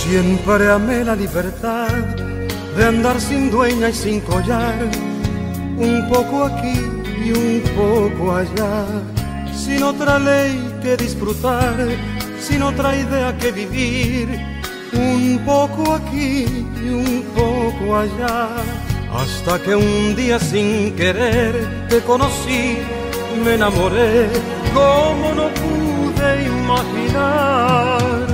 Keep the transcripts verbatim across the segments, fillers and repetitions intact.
Siempre amé la libertad de andar sin dueña y sin collar, un poco aquí y un poco allá, sin otra ley que disfrutar, sin otra idea que vivir, un poco aquí y un poco allá, hasta que un día sin querer te conocí, me enamoré como no pude imaginar.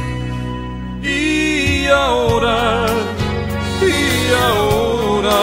Y ahora, y ahora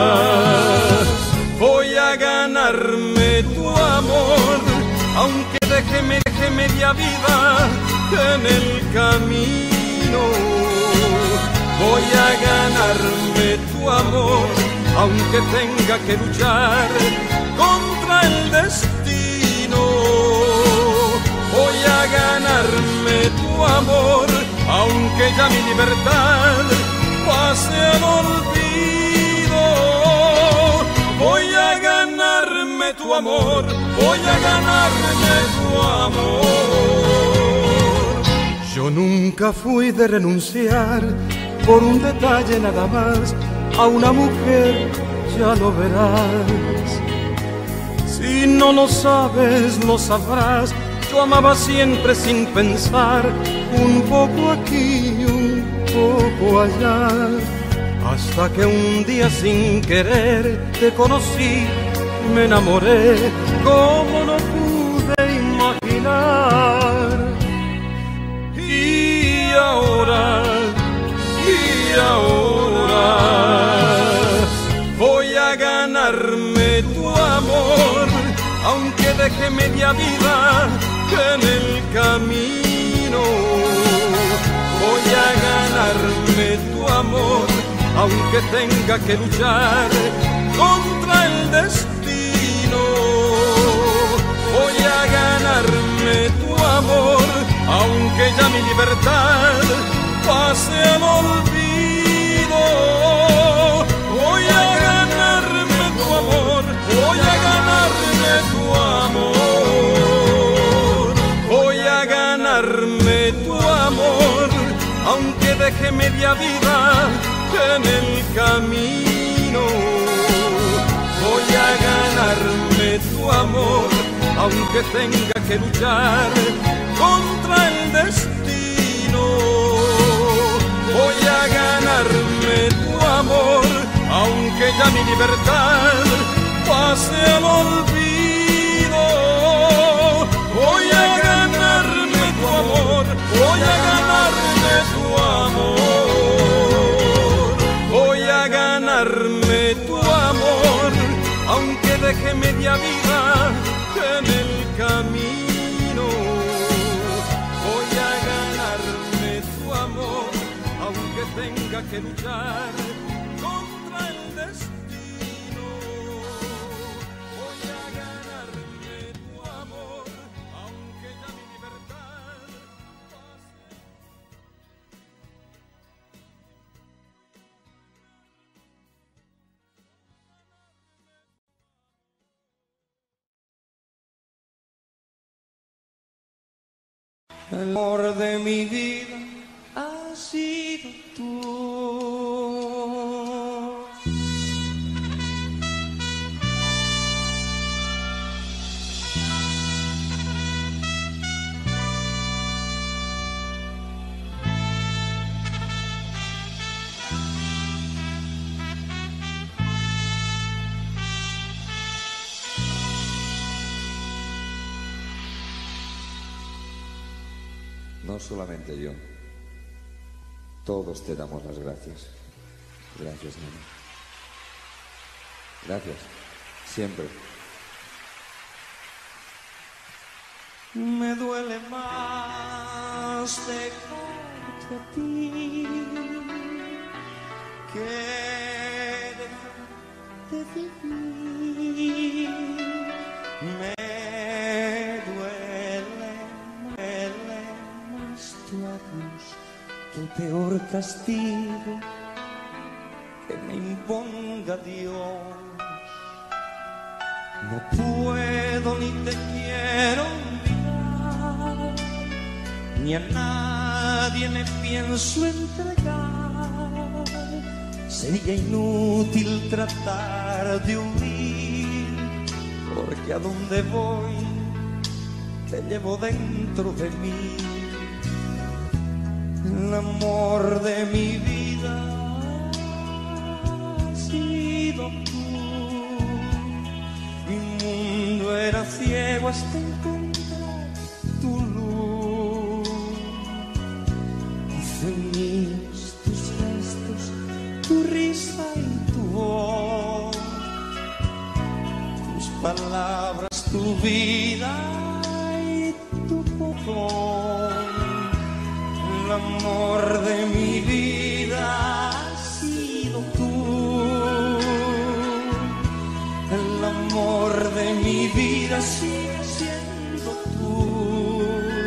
voy a ganarme tu amor, aunque deje, me deje media vida en el camino. Voy a ganarme tu amor, aunque tenga que luchar contra el destino. Voy a ganarme tu amor, aunque ya mi libertad pase al olvido. Voy a ganarme tu amor, voy a ganarme tu amor. Yo nunca fui de renunciar por un detalle nada más a una mujer, ya lo verás. Si no lo sabes, lo sabrás. Yo amaba siempre sin pensar, un poco aquí y un poco allá, hasta que un día sin querer te conocí, me enamoré como no pude imaginar. Y ahora, y ahora voy a ganarme tu amor, aunque deje media vida en el camino. Voy a ganarme tu amor, aunque tenga que luchar contra el destino. Voy a ganarme tu amor, aunque ya mi libertad pase al olvido. Voy a ganarme tu amor, voy a ganarme tu amor. Voy a ganarme tu amor, aunque deje media vida en el camino. Voy a ganarme tu amor, aunque tenga que luchar contra el destino. Voy a ganarme tu amor, aunque ya mi libertad pase al olvido. Voy a ganarme tu amor, voy a ganarme tu amor. Voy a ganarme tu amor, aunque deje media vida en el camino. Voy a ganarme tu amor, aunque tenga que luchar contra el destino. Voy a ganarme tu amor, aunque ya mi libertad pase. El amor de mi vida has sido tú. No solamente yo, todos te damos las gracias. Gracias, nena. Gracias, siempre. Me duele más dejarte a ti que dejar de vivir. Me el peor castigo que me imponga Dios. No puedo ni te quiero olvidar, ni a nadie nadie me pienso entregar. Sería inútil tratar de huir, porque a donde voy te llevo dentro de mí. El amor de mi vida ha sido tú. Mi mundo era ciego hasta encontrar tu luz. Hice míos tus gestos, tu risa y tu voz, tus palabras, tu vida y tu perdón. El amor de mi vida ha sido tú. El amor de mi vida sigue siendo tú.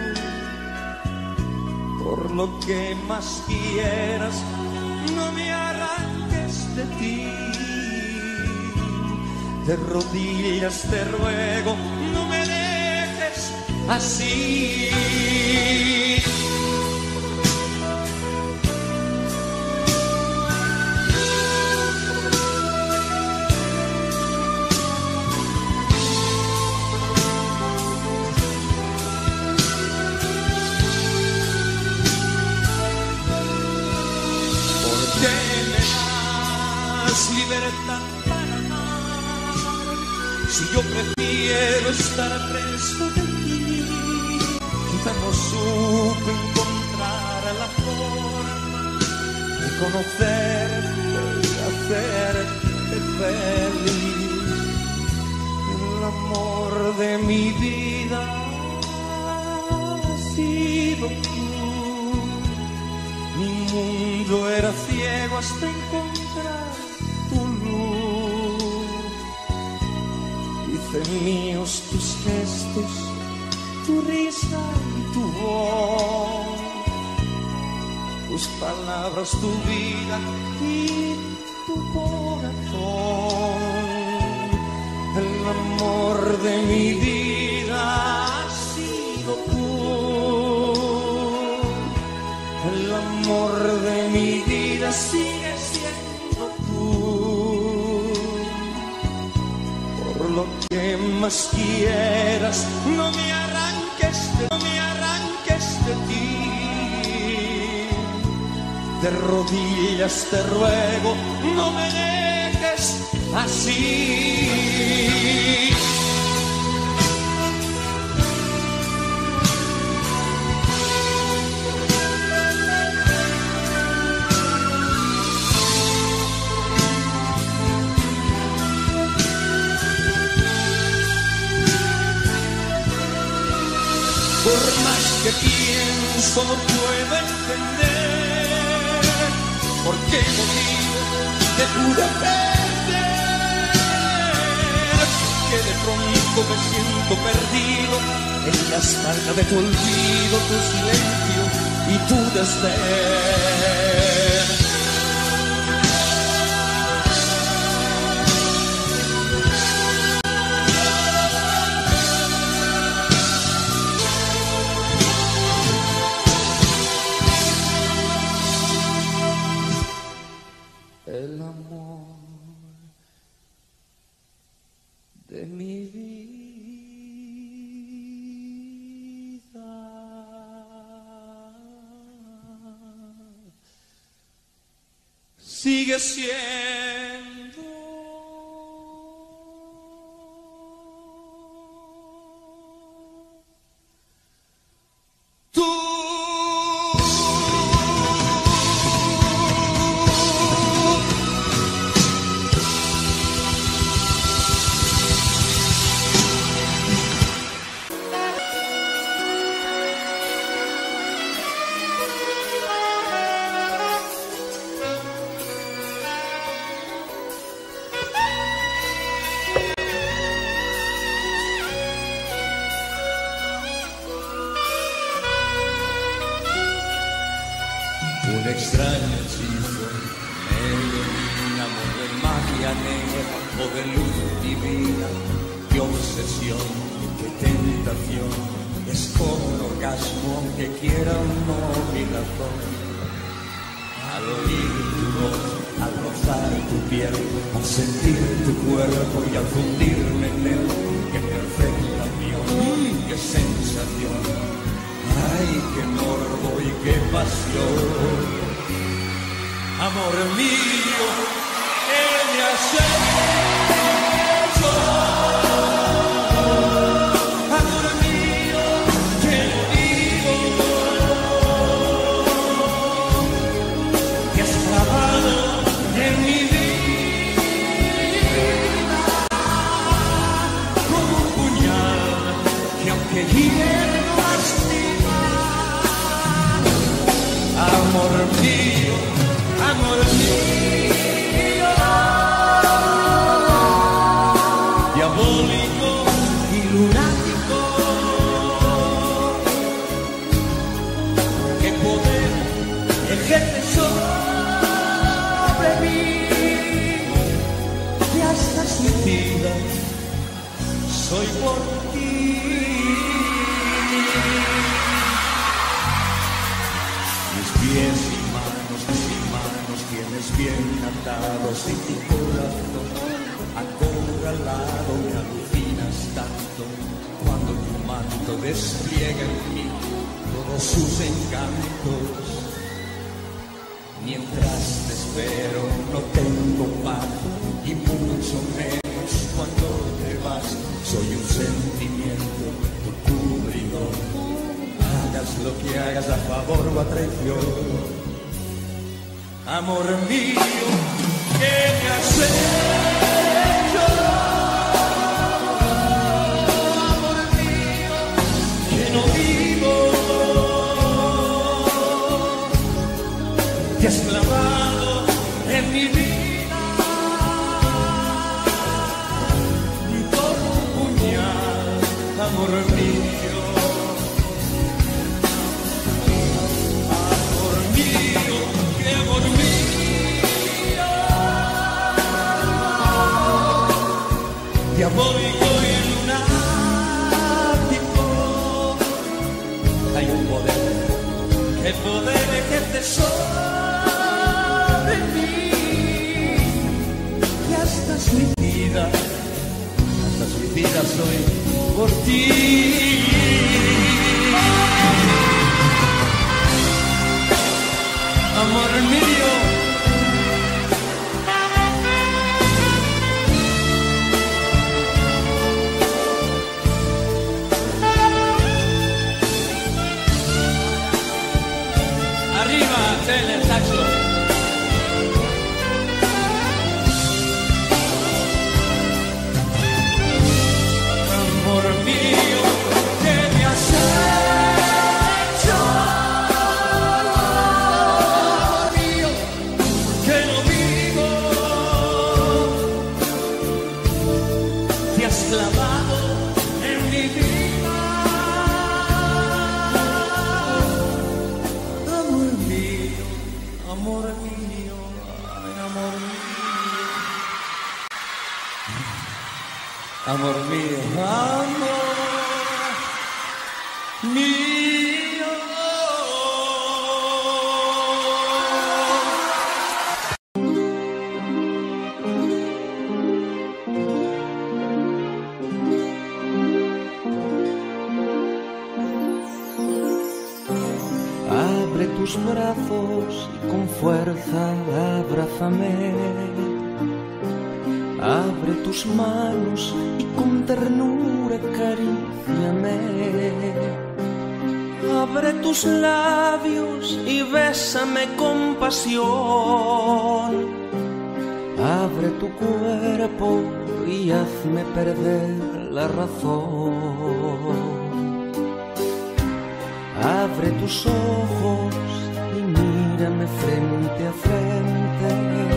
Por lo que más quieras, no me arranques de ti. De rodillas te ruego, no me dejes así. Libertad para amar, si yo prefiero estar preso de ti. Quizá no supe encontrar la forma de conocerte y hacerte feliz. El amor de mi vida ha sido tú. Mi mundo era ciego hasta encontrar tu luz. Hice míos tus gestos, tu risa y tu voz, tus palabras, tu vida y tu corazón. El amor de mi vida ha sido tú. El amor de mi vida sigue siendo tú. Por lo que más quieras, no me arranques de, no me arranques de ti. De rodillas te ruego, no me dejes así. Por más que pienso no puedo entender por qué motivo te pude perder, que de pronto me siento perdido en la espalda de tu olvido, tu silencio y tu desdén. El amor de mi vida sigue siendo tú. Un extraño hechizo, medio amor de magia negra o de luz divina, qué obsesión, qué tentación, es como un orgasmo orgasmo, aunque quiera o no mi razón. Al oír tu voz, al rozar tu piel, al sentir tu cuerpo y al fundirme en él, qué perfecta unión, qué sensación, ay, qué morbo y qué pasión. Amor mío, que me has hecho. Amor mío, que no vivo. Que has clavado en mi vida como un puñal que aunque hiere no lastima. Amor mío, amor mío, diabólico y lunático, ¿qué poder ejerce sobre mí? Que hasta suicida soy por ti. Mis pies y manos, mis manos tienes bien atados y tu corazón acorralado, me alucinas tanto cuando tu manto despliega en mí todos sus encantos. Mientras te espero no tengo paz y mucho menos cuando te vas. Soy un sentimiento, tu cubridor. Hagas lo que hagas, a favor o a traición. Amor mío, que me has hecho. Amor mío, que no vivo. Te has clavado en mi vida y por un puñal, amor mío. Diabólico y lunático, hay un poder, el poder ejerce sobre mí, y hasta suicida, hasta suicida soy por ti. Amor mío, el saxo. Amor mío, que me has hecho. Amor mío, que no vivo. Te has clavado en mi vida. Amor mío, amor mío, ay, amor mío, amor mío, amor mío. Abre tus brazos y con fuerza abrázame. Abre tus manos y con ternura acaríciame. Abre tus labios y bésame con pasión. Abre tu cuerpo y hazme perder la razón. Abre tus ojos y mírame frente a frente.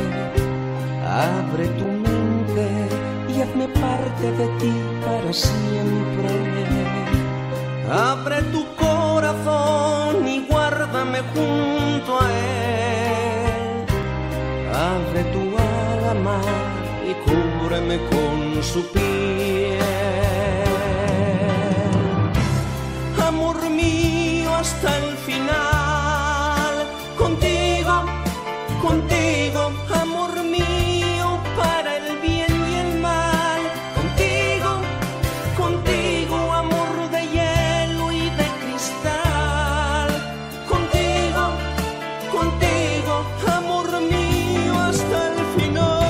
Abre tu mente y hazme parte de ti para siempre. Abre tu corazón y guárdame junto a él. Abre tu alma y cúbreme con su piel. Amor mío, hasta el final. Contigo, contigo, amor mío, para el bien y el mal. Contigo, contigo, amor de hielo y de cristal. Contigo, contigo, amor mío, hasta el final.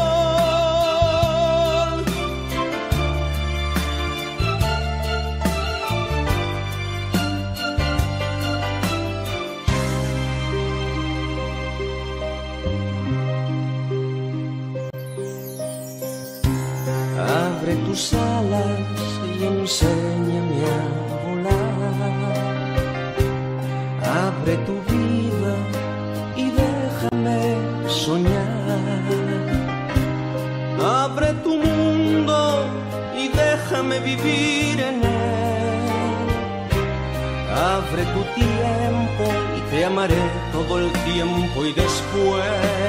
Abre tus alas y enséñame a volar. Abre tu vida y déjame soñar. Abre tu mundo y déjame vivir en él. Abre tu tiempo y te amaré todo el tiempo y después.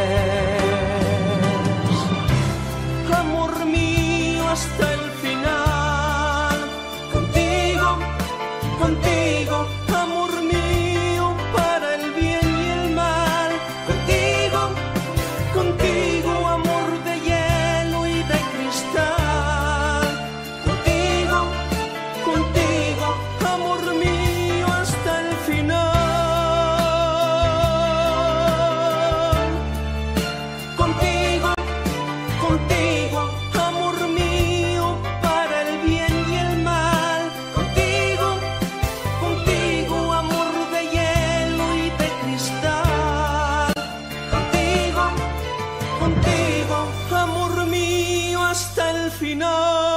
Amor mío, hasta el final. Contigo, contigo, amor mío, para el bien y el mal. Contigo, contigo, amor de hielo y de cristal. Contigo, contigo, amor mío, hasta el final. Contigo, contigo, amor mío, para el bien y el mal. Contigo, contigo, amor de hielo y de cristal. Contigo, contigo, amor mío, hasta el final.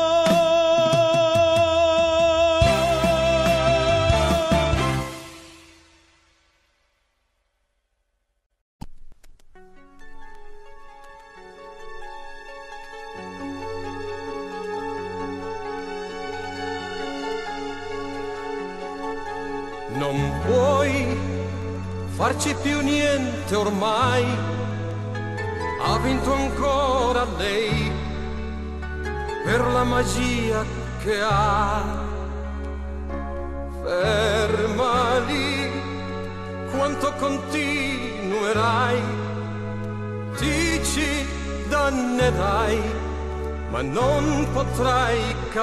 Non puoi farci più niente ormai, ha vinto ancora lei per la magia che ha. Ferma lì, quanto continuerai, ti ci dannerai, ma non potrai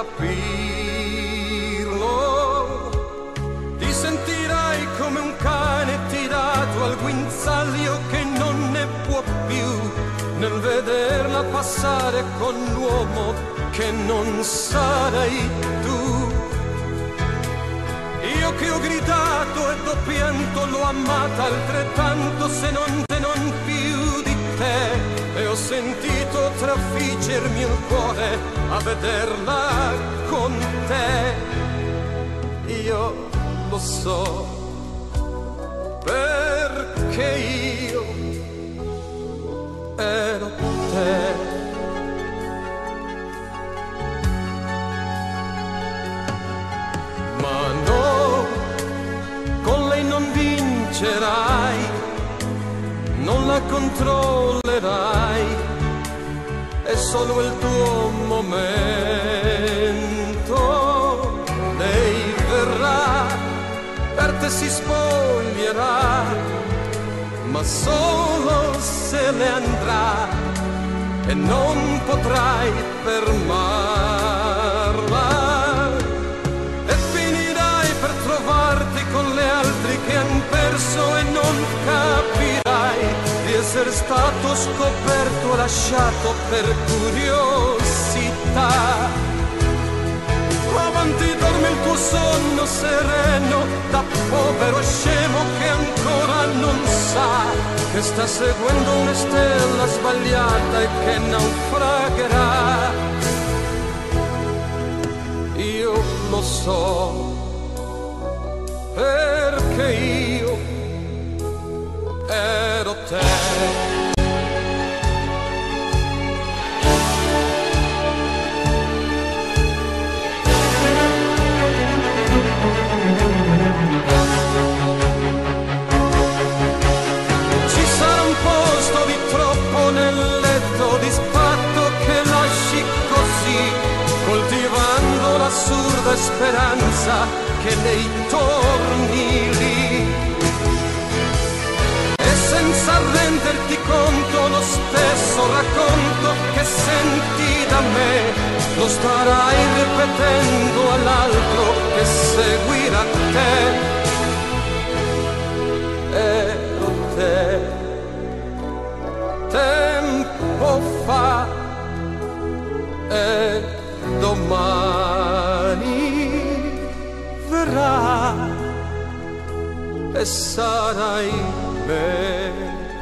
capirlo. Ti sentirai come un cane tirato al guinzaglio che non ne può più nel vederla passare con l'uomo che non sarai tu. Io che ho gridato e ho pianto, l'ho amata altrettanto, se non, se non più di te, e ho sentito trafiggermi il cuore a vederla con te. Io lo so, perché io ero te. Ma no, con lei non vincerai, non la controllerai, è solo il tuo momento. Lei verrà, per te si spoglierà, ma solo se ne andrà e non potrai fermarla. E finirai per trovarti con le altre che han perso e non capirai di essere stato scoperto e lasciato per curiosità. Avanti dorme il tuo sonno sereno, da povero scemo che ancora non sa che sta seguendo una stella sbagliata e che naufragherà. Io lo so, perché io ero te. L'assurda speranza che lei torni lì. E senza renderti conto lo stesso racconto che senti da me lo starai ripetendo all'altro che seguirà te. Ero te tempo fa e domani verrà e sarai me.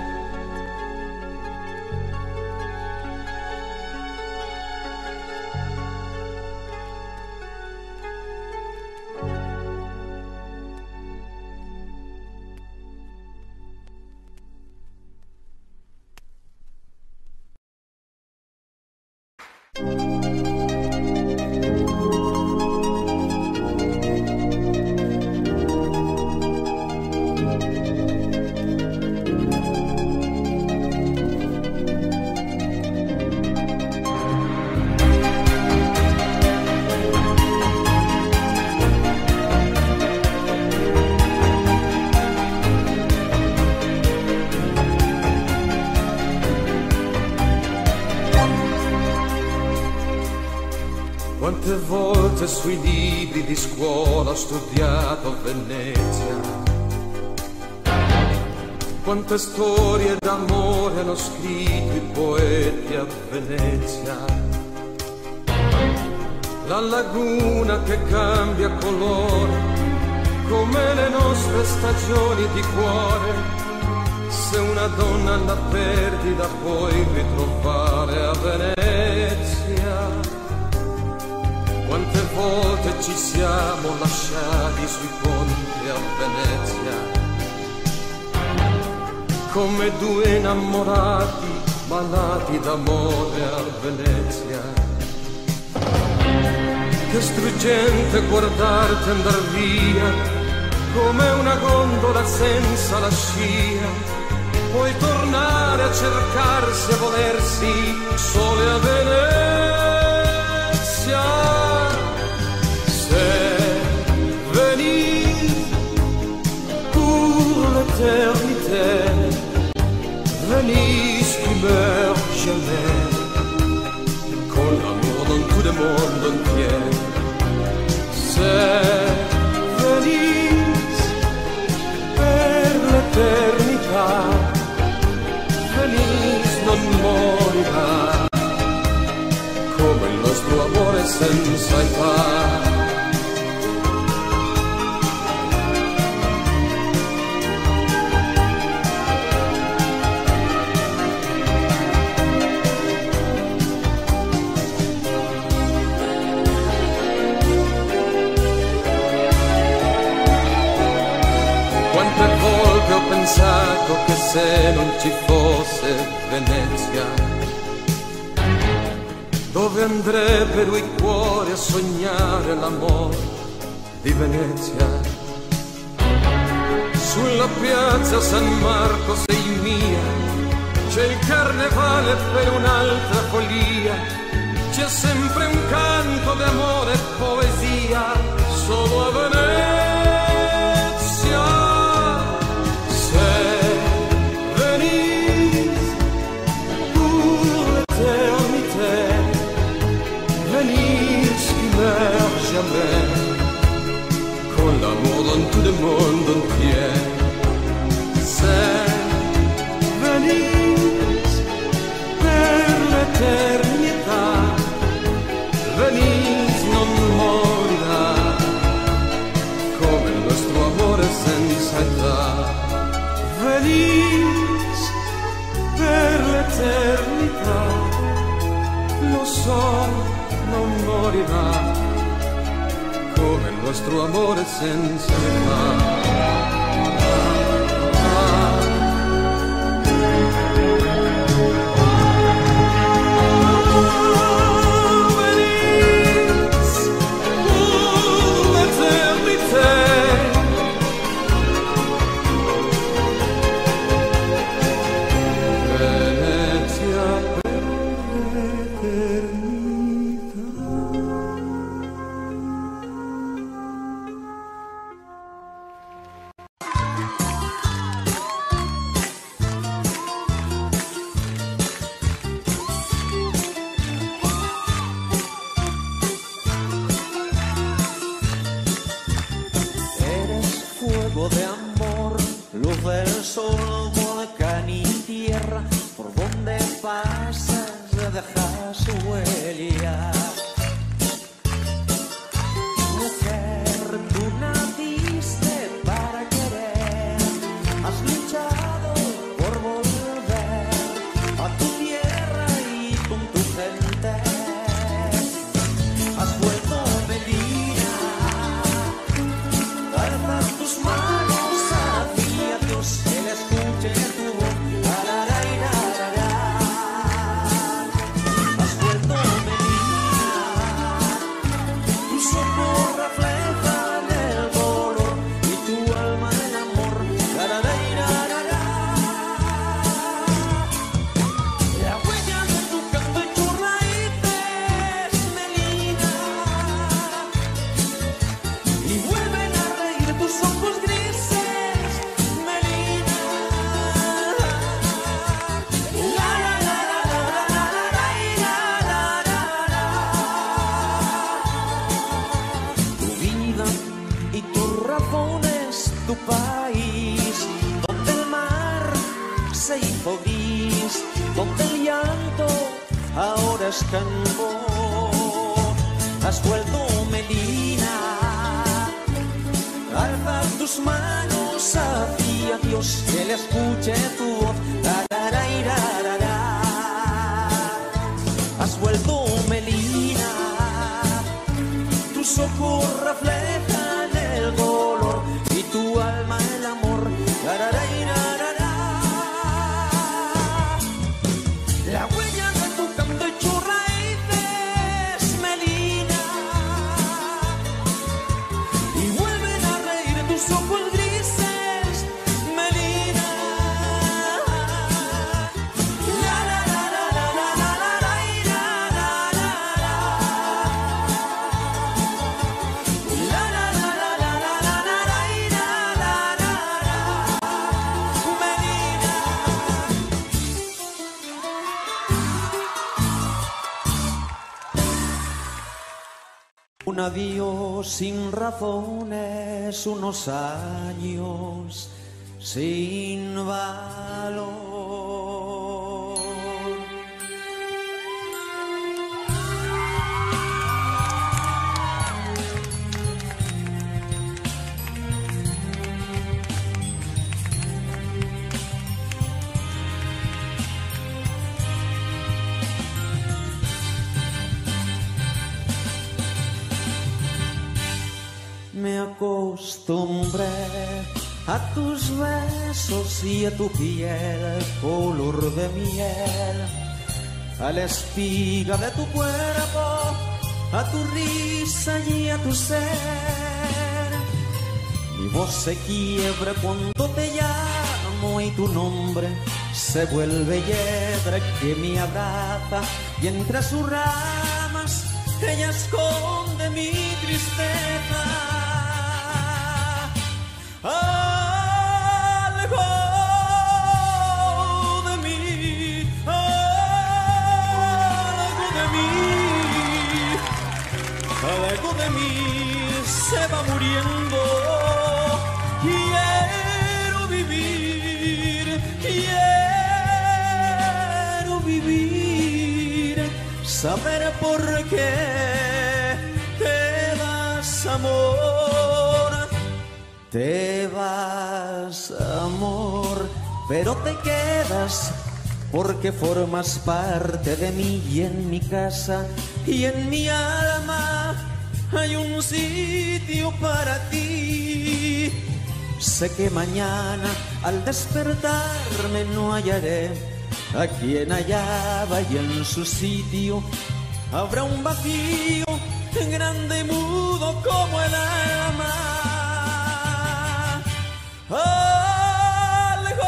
Quante volte sui libri di scuola ho studiato a Venezia, quante storie d'amore hanno scritto i poeti a Venezia. La laguna che cambia colore come le nostre stagioni di cuore, se una donna la perdi la puoi ritrovare a Venezia. Quante volte ci siamo lasciati sui ponti a Venezia, come due innamorati malati d'amore a Venezia. Che struggente guardarti andar via, come una gondola senza la scia. Puoi tornare a cercarsi e volersi sole a Venezia. L'éternité, Venise qui meurt jamais, con l'amour dans tout le monde entier. C'est Venise per l'eternità, Venise non morirà, come il nostro amore senza età. Ho pensato che se non ci fosse Venezia, dove andrebbero i cuori a sognare l'amore di Venezia? Sulla piazza San Marco sei mia, c'è il carnevale per un'altra follia, c'è sempre un canto d'amore e poesia, solo a Venezia. Con l'amour dans tout le monde entier. C'est Venise per l'eternità, Venise non morirà, come il nostro amore senza età. Venise per l'eternità, lo so, non morirà, come il nostro amore senza età. fuego de amor, luz del sol, volcán y tierra, por donde pasas dejas huella. Mujer, tú naciste para querer, has luchado por volver a tu tierra y con tu gente. Has vuelto Melina, alza tus manos hacia Dios, que le escuche tu voz. Has vuelto Melina, tus ojos reflejan el dolor y tu alma el amor. La huella de tu canto y tus raíces, Melina, y vuelven a reír tus ojos grises, Melina. La, la, la, la, la, la, la, la, la, la. Tu vida y tus razones, tu país, donde el mar se hizo gris, donde el llanto ahora es canto. Has vuelto Melina, alza tus manos hacia Dios, que le escuche tu voz. La, la, la, la, la, la. Has vuelto Melina, tus ojos reflejan el dolor y tu alma el amor. La, la, la, la, la, la. La huella de tu canto y tus raíces, Melina, y vuelven a reír tus ojos grises, Melina. La, la, la, la, la, la, la, la, la, la, la, la. La, la, la, la, la, la, la, la, la, la, la, la. Melina. Un adiós sin razones, unos años sin valor. Me acostumbré a tus besos y a tu piel color de miel, a la espiga de tu cuerpo, a tu risa y a tu ser. Mi voz se quiebra cuando te llamo y tu nombre se vuelve hiedra que me abraza, y entre sus ramas ella esconde mi tristeza. Algo de mí, algo de mí, algo de mí se va muriendo. Quiero vivir, quiero vivir, saber por qué te das amor. Te vas, amor, pero te quedas porque formas parte de mí, y en mi casa y en mi alma hay un sitio para ti. Sé que mañana al despertarme no hallaré a quien hallaba, y en su sitio habrá un vacío grande y mudo como el alma. Algo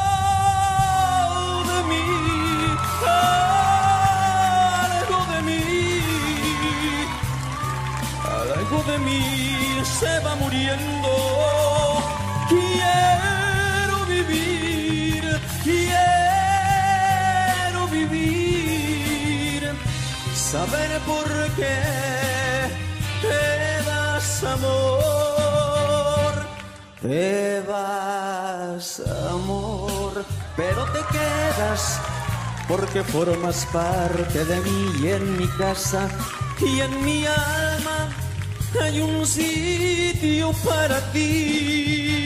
de mí, algo de mí, algo de mí se va muriendo. Quiero vivir, quiero vivir, saber por qué te das amor. Te vas, amor, pero te quedas porque formas parte de mí y en mi casa y en mi alma hay un sitio para ti.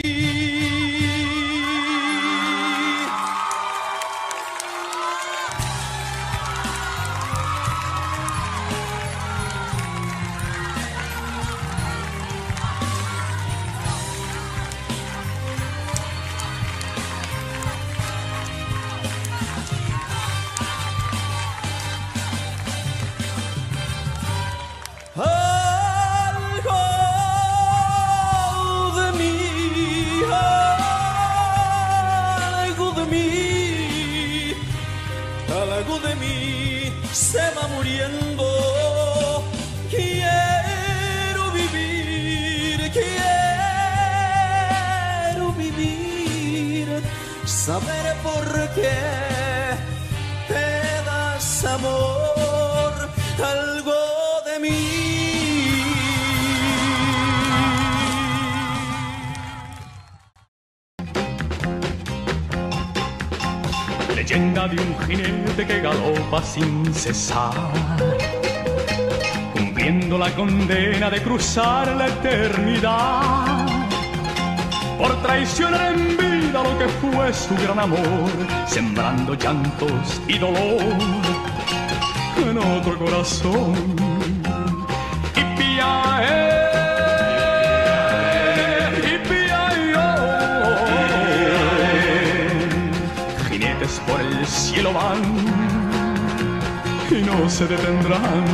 Algo de mí, algo de mí, algo de mí se va muriendo. Quiero vivir, quiero vivir, saber por qué te das amor, algo de mí. Leyenda de un jinete que galopa sin cesar, cumpliendo la condena de cruzar la eternidad, por traicionar en vida lo que fue su gran amor, sembrando llantos y dolor en otro corazón. Y piae, y piae, jinetes por el cielo van y no se detendrán.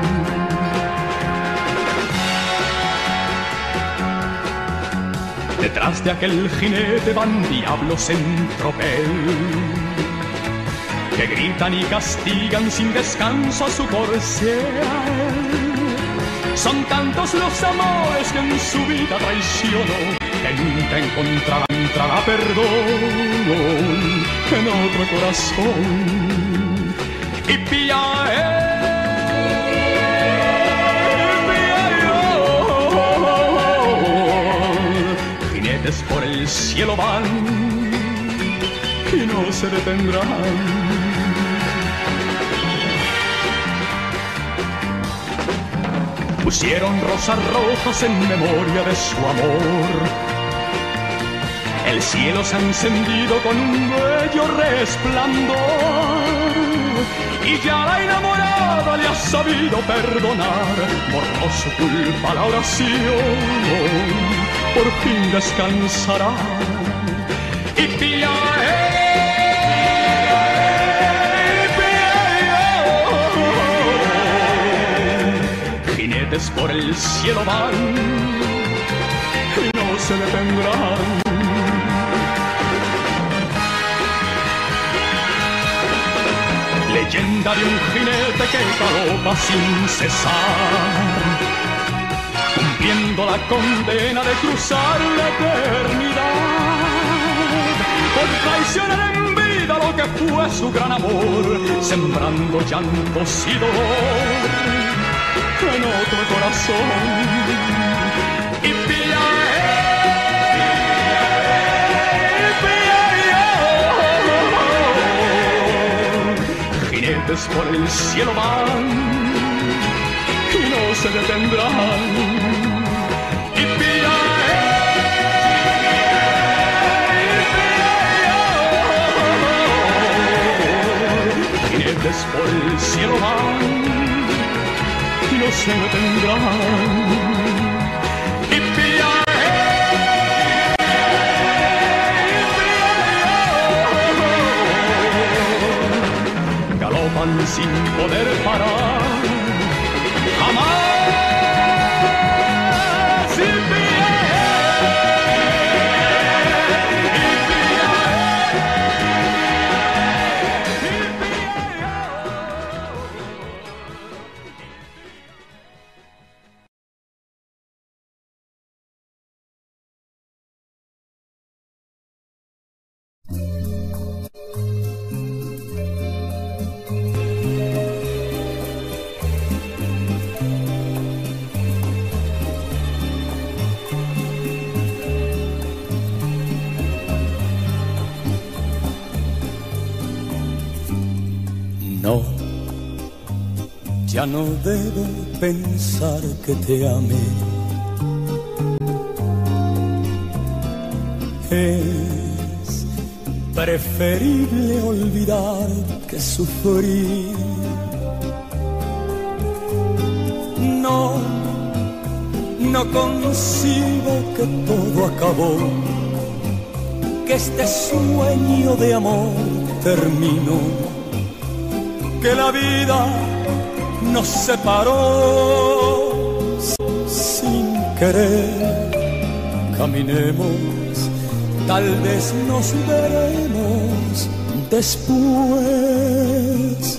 Detrás de aquel jinete van diablos en tropel, que gritan y castigan sin descanso a su corcel. Son tantos los amores que en su vida traicionó, que nunca encontrará, entrará perdón en otro corazón. Y piae, jinetes por el cielo van y no se detendrán. Pusieron rosas rojas en memoria de su amor. El cielo se ha encendido con un bello resplandor, y ya la enamorada le ha sabido perdonar. Borró su culpa la oración, por fin descansará. Y piae, jinetes por el cielo van y no se detendrán. Leyenda de un jinete que galopa sin cesar, cumpliendo la condena de cruzar la eternidad, por traicionar en vida lo que fue su gran amor, sembrando llantos y dolor en otro corazón. Y piae, piae, jinetes por el cielo van y no se detendrán. Y piae, piae, jinetes por el cielo van y no se detendrán. Y piae, piae, galopan sin poder parar jamás. ya no debo pensar que te amé. Es preferible olvidar que sufrir. No, no concibo que todo acabó, que este sueño de amor terminó, que la vida nos separó sin querer. Caminemos, tal vez nos veremos después.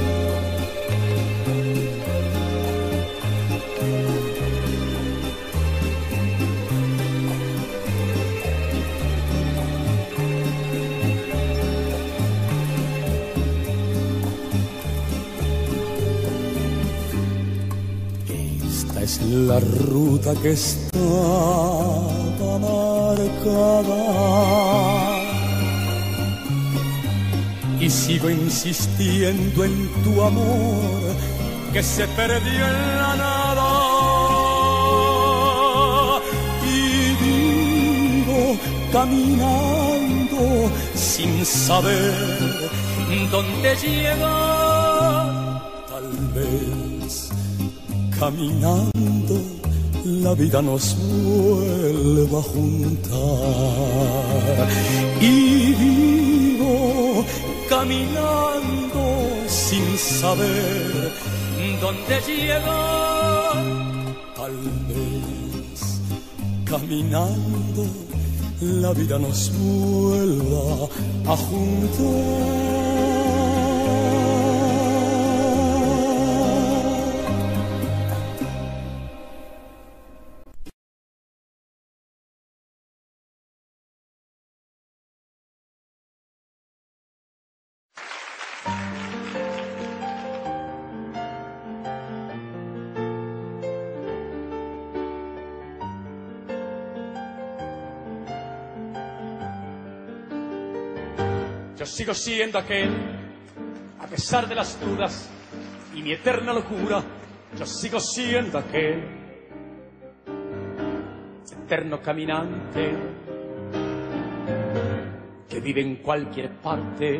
Es la ruta que estaba marcada y sigo insistiendo en tu amor que se perdió en la nada, y vivo caminando sin saber dónde llegar. Tal vez caminando la vida nos vuelva a juntar, y vivo caminando sin saber dónde llegar. Tal vez caminando la vida nos vuelva a juntar. Yo sigo siendo aquel, a pesar de las dudas y mi eterna locura. Yo sigo siendo aquel eterno caminante que vive en cualquier parte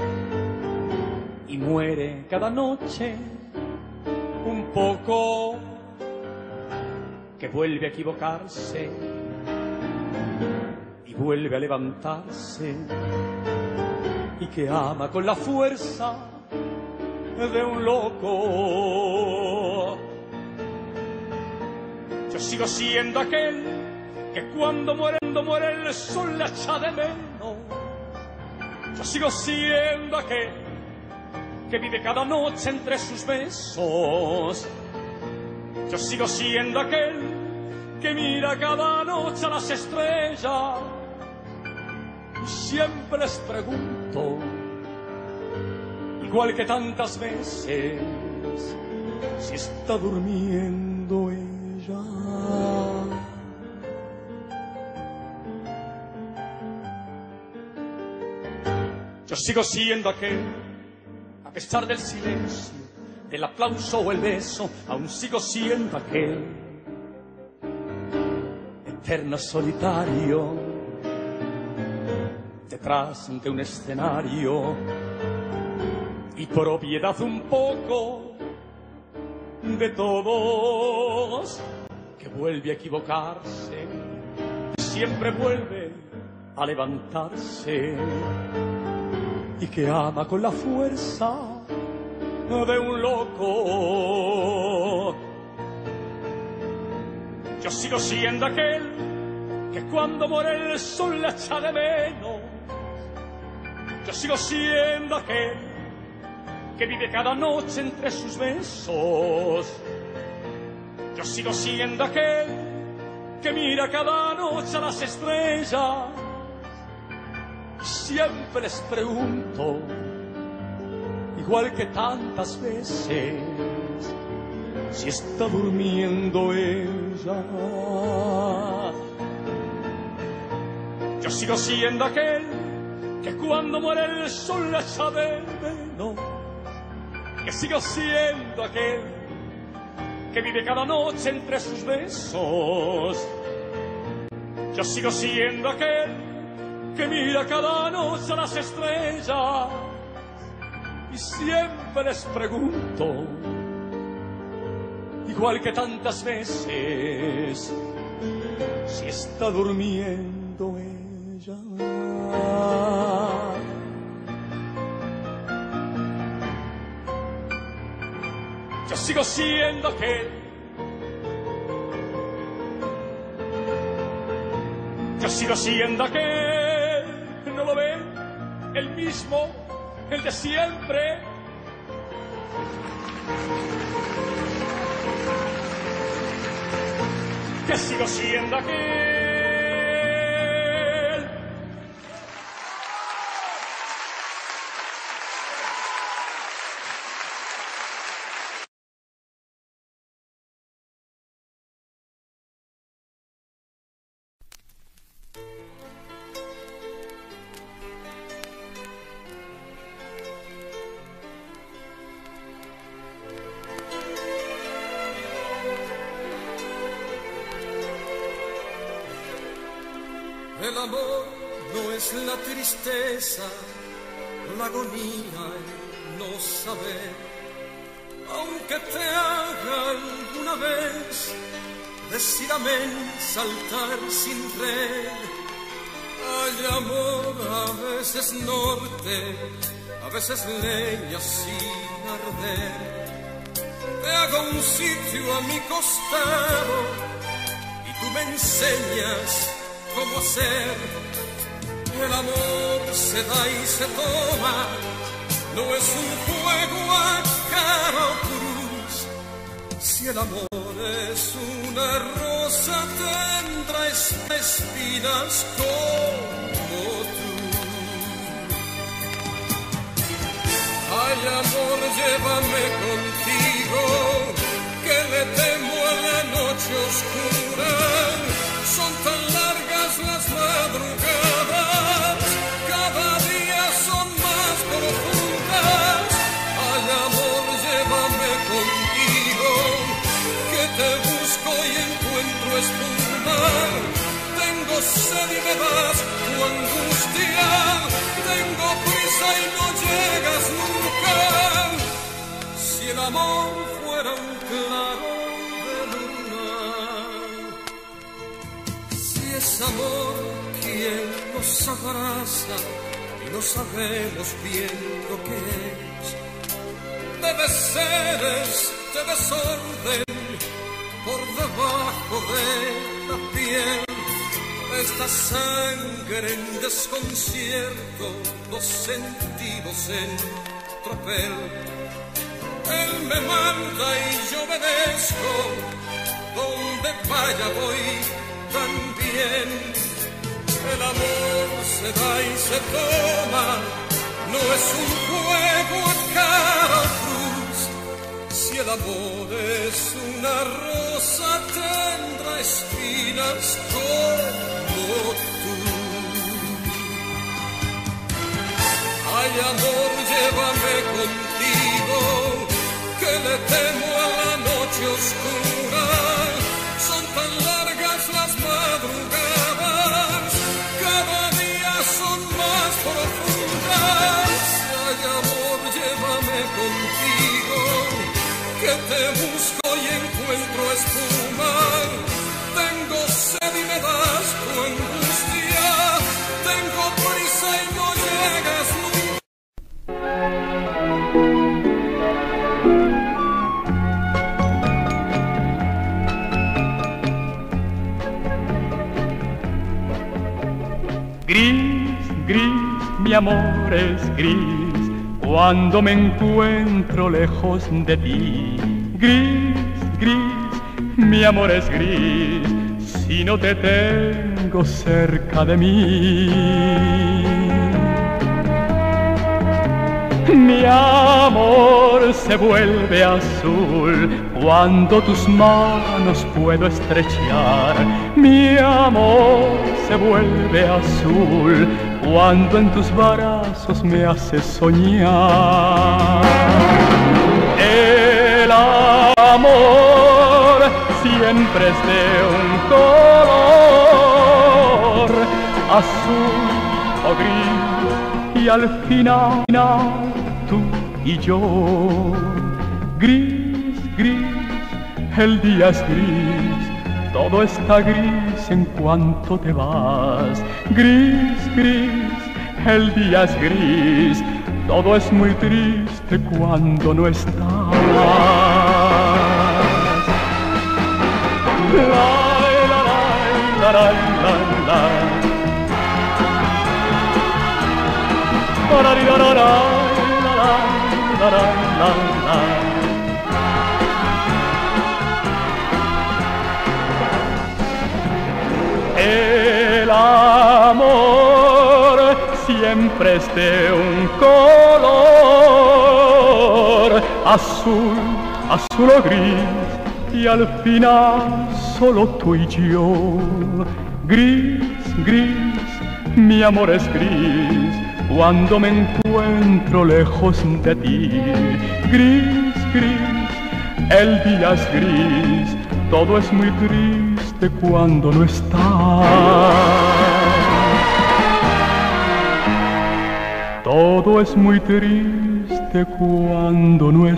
y muere cada noche un poco, que vuelve a equivocarse y vuelve a levantarse, y que ama con la fuerza de un loco. Yo sigo siendo aquel que cuando muerendo muere el sol la echa de menos. Yo sigo siendo aquel que vive cada noche entre sus besos. Yo sigo siendo aquel que mira cada noche a las estrellas. Y siempre les pregunto, igual que tantas veces, si está durmiendo ella. Yo sigo siendo aquel, a pesar del silencio, del aplauso o el beso, aún sigo siendo aquel eterno solitario detrás de un escenario, y propiedad un poco de todos, que vuelve a equivocarse, siempre vuelve a levantarse, y que ama con la fuerza de un loco. Yo sigo siendo aquel que cuando muere el sol la echa de menos. Yo sigo siendo aquel que vive cada noche entre sus besos. Yo sigo siendo aquel que mira cada noche a las estrellas. Y siempre les pregunto, igual que tantas veces, si está durmiendo ella. Yo sigo siendo aquel que cuando muere el sol la echa de menos. que sigo siendo aquel que vive cada noche entre sus besos. Yo sigo siendo aquel que mira cada noche a las estrellas y siempre les pregunto, igual que tantas veces, si está durmiendo ella. Yo sigo siendo aquel, yo sigo siendo aquel, ¿no lo ven? El mismo, el de siempre. Que sigo siendo aquel. El amor no es la tristeza, la agonía, el no saber, aunque te haga alguna vez decir amén, saltar sin red. Hay amor a veces norte, a veces leña sin arder. Te hago un sitio a mi costado y tú me enseñas cómo hacer. El amor se da y se toma, no es un juego a cara o cruz. Si el amor es una rosa, tendrá espinas como tú. Ay, amor, llévame contigo, que le temo a la noche oscura. Son tan largas las madrugadas, cada día son más profundas. Ay, amor, llévame contigo, que te busco y encuentro espuma. Tengo sed y me das tu angustia, tengo prisa y no llegas nunca. Si el amor fuera un claro de luna, si es amor quien nos abraza y no sabemos bien lo que es, debe ser este desorden por debajo de la piel. Esta sangre en desconcierto, los sentidos en tropel. Él me manda y yo obedezco, donde vaya voy también. El amor se da y se toma, no es un juego a cara o cruz. Si el amor es una rosa, tendrá espinas como tú. Ay, amor, llévame contigo, que le temo a la noche oscura. Son tan largas las madrugadas, cada día son más profundas. Ay, amor, llévame contigo, que te busco y encuentro espuma. Tengo sed y me das tu angustia, tengo prisa y no llegas nunca. Gris, gris, mi amor es gris, cuando me encuentro lejos de ti. Gris, gris, mi amor es gris, si no te tengo cerca de mí. Mi amor se vuelve azul cuando tus manos puedo estrechar. Mi amor se vuelve azul cuando en tus brazos me haces soñar. amor siempre es de un color azul o gris, y al final tú y yo. Gris, gris, el día es gris, todo está gris en cuanto te vas. Gris, gris, el día es gris, todo es muy triste cuando no estás. La, la, la, la, la, la, la. La, la, la, la, la, la, la, la. El amor siempre es de un color azul, azul o gris, y al final solo tú y yo. Gris, gris, mi amor es gris cuando me encuentro lejos de ti. Gris, gris, el día es gris, todo es muy triste cuando no estás. Todo es muy triste cuando no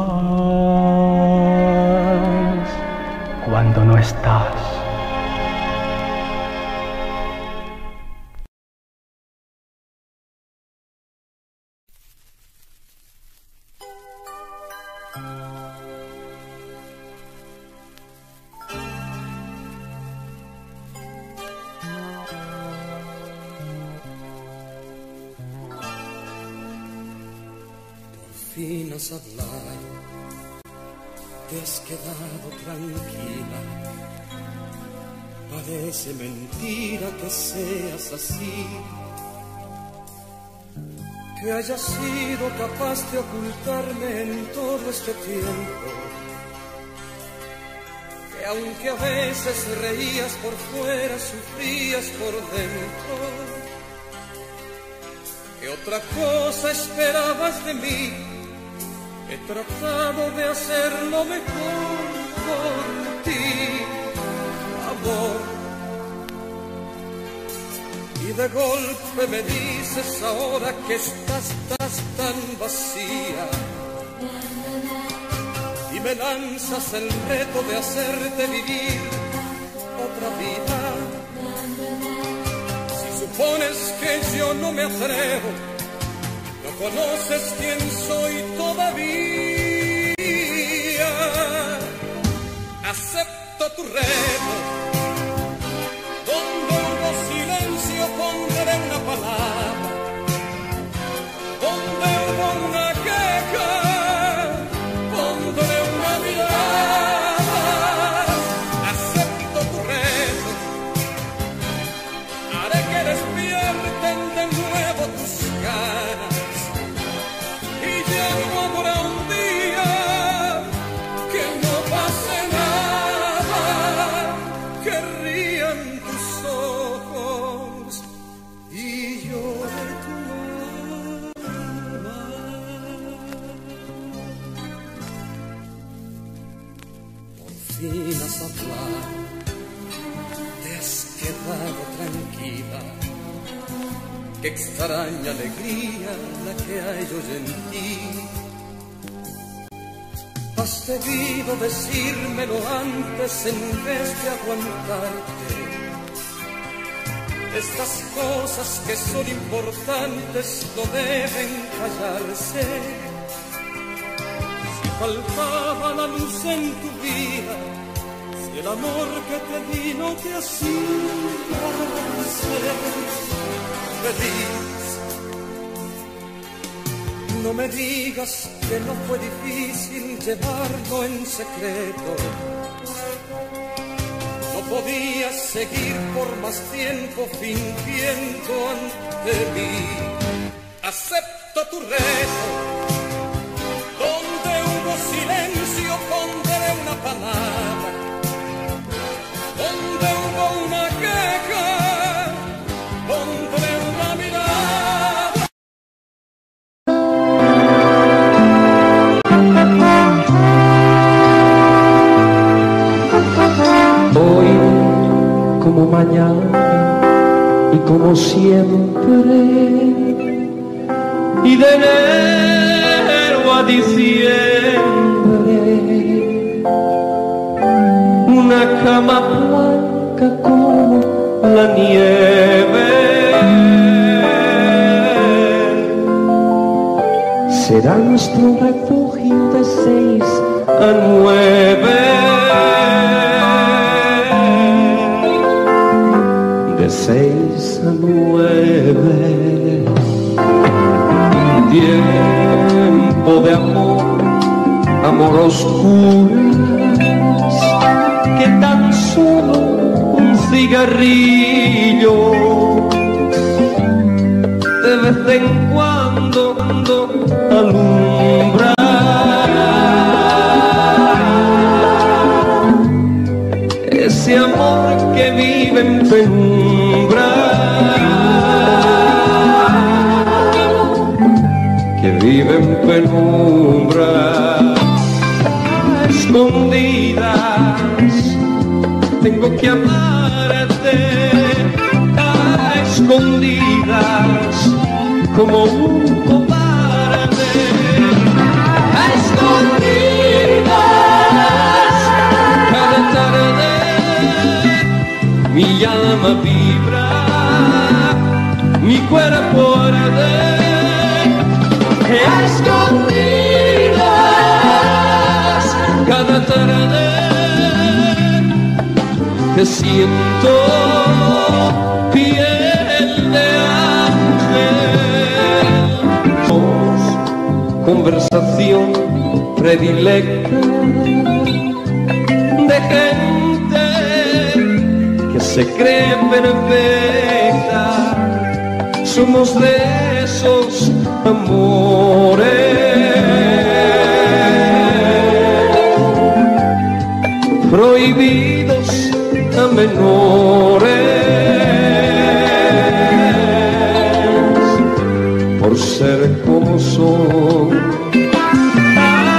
estás. Cuando no estás. Hablar, te has quedado tranquila. Parece mentira que seas así, que hayas sido capaz de ocultarme en todo este tiempo, que aunque a veces reías por fuera, sufrías por dentro. ¿Qué otra cosa esperabas de mí? He tratado de hacer lo mejor por ti, amor. Y de golpe me dices ahora que estás, estás tan vacía. Y me lanzas el reto de hacerte vivir otra vida. Si supones que yo no me atrevo, no conoces quién soy todavía. Acepto tu reto. Donde hubo silencio pondré una palabra. Donde hubo una queja pondré una mirada. Acepto tu reto. Haré que despierten de nuevo tus ganas. No habrá un día que no pase nada, que rían tus ojos y llore tu alma. Por fin has hablado, te has quedado tranquila. Qué extraña alegría la que hay hoy en ti. Has debido decírmelo antes en vez de aguantarte. Estas cosas que son importantes no deben callarse. Si faltaba la luz en tu vida, si el amor que te di no te hacía ser feliz, no me digas que no fue difícil llevarlo en secreto. No podías seguir por más tiempo fingiendo ante mí. Acepto tu reto. Donde hubo silencio pondré una palabra. Donde hubo una queja pondré una mirada. y como siempre, y de enero a diciembre, una cama blanca como la nieve será nuestro refugio de seis a nueve, de seis a nueve. Tiempo de amor, amor oscuras, que tan solo un cigarrillo de vez en cuando alumbra. Ese amor que vive en penumbra, que vive en penumbra, a escondidas. Tengo que amarte a escondidas, como un cobarde. A escondidas, cada tarde mi alma vibra, mi cuerpo arde. A escondidas, cada tarde te siento piel de ángel. Conversación predilecta de gente que se cree perfecta. Somos de esos amores prohibidos a menores por ser como son. A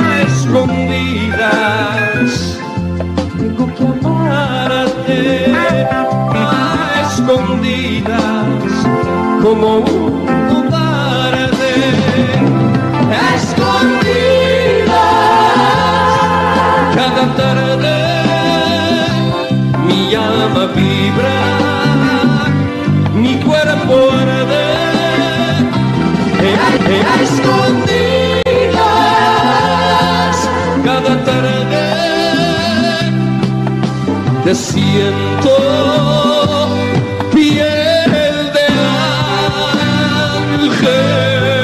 escondidas tengo que amarte, a escondidas como un cobarde. A escondidas, cada tarde mi alma vibra, mi cuerpo arde. A escondidas, cada tarde te siento piel de ángel.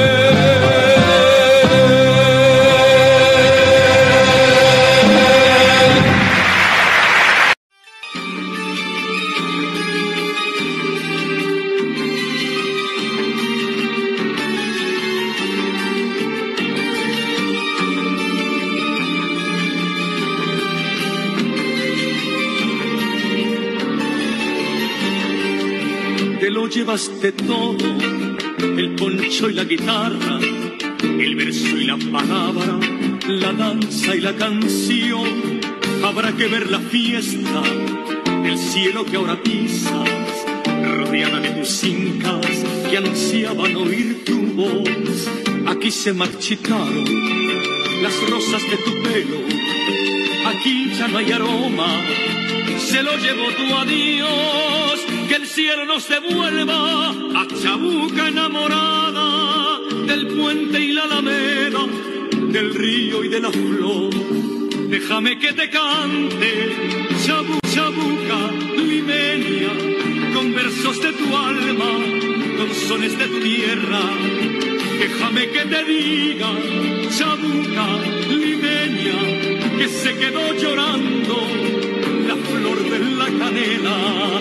Llevaste todo, el poncho y la guitarra, el verso y la palabra, la danza y la canción. Habrá que ver la fiesta del cielo que ahora pisas, rodeada de tus incas que anunciaban oír tu voz. Aquí se marchitaron las rosas de tu pelo, aquí ya no hay aroma, se lo llevó tu adiós. Que el cielo nos devuelva a Chabuca enamorada, del puente y la alameda, del río y de la flor. Déjame que te cante, Chabu, Chabuca limeña, con versos de tu alma, con sones de tu tierra. Déjame que te diga, Chabuca limeña, que se quedó llorando la flor de la canela.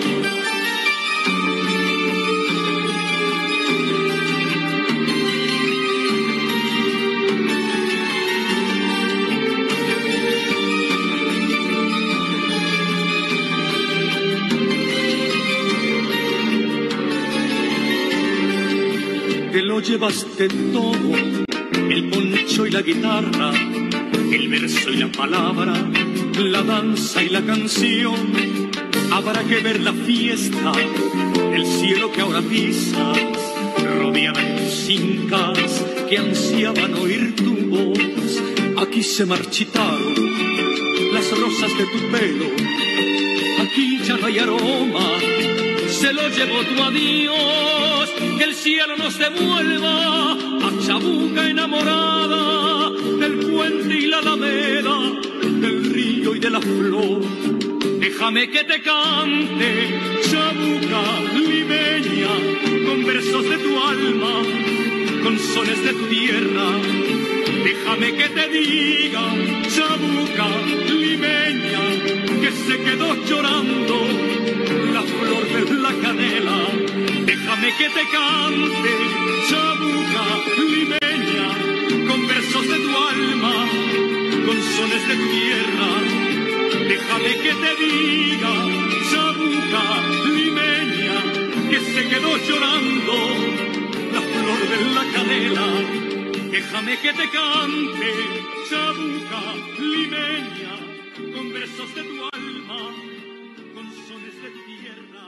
Te lo llevaste todo, el poncho y la guitarra, el verso y la palabra, la danza y la canción. Habrá que ver la fiesta, el cielo que ahora pisas, rodeada de tus incas que ansiaban oír tu voz. Aquí se marchitaron las rosas de tu pelo, aquí ya no hay aroma, se lo llevó tu adiós. Que el cielo nos devuelva a Chabuca enamorada del puente y la alameda, del río y de la flor. Déjame que te cante, Chabuca limeña, con versos de tu alma, con sones de tu tierra. Déjame que te diga, Chabuca limeña, que se quedó llorando la flor de la canela. Déjame que te cante, Chabuca limeña, con versos de tu alma, con sones de tu tierra. Déjame que te diga, Chabuca limeña, que se quedó llorando la flor de la canela. Déjame que te cante, Chabuca limeña, con versos de tu alma, con sones de tu tierra.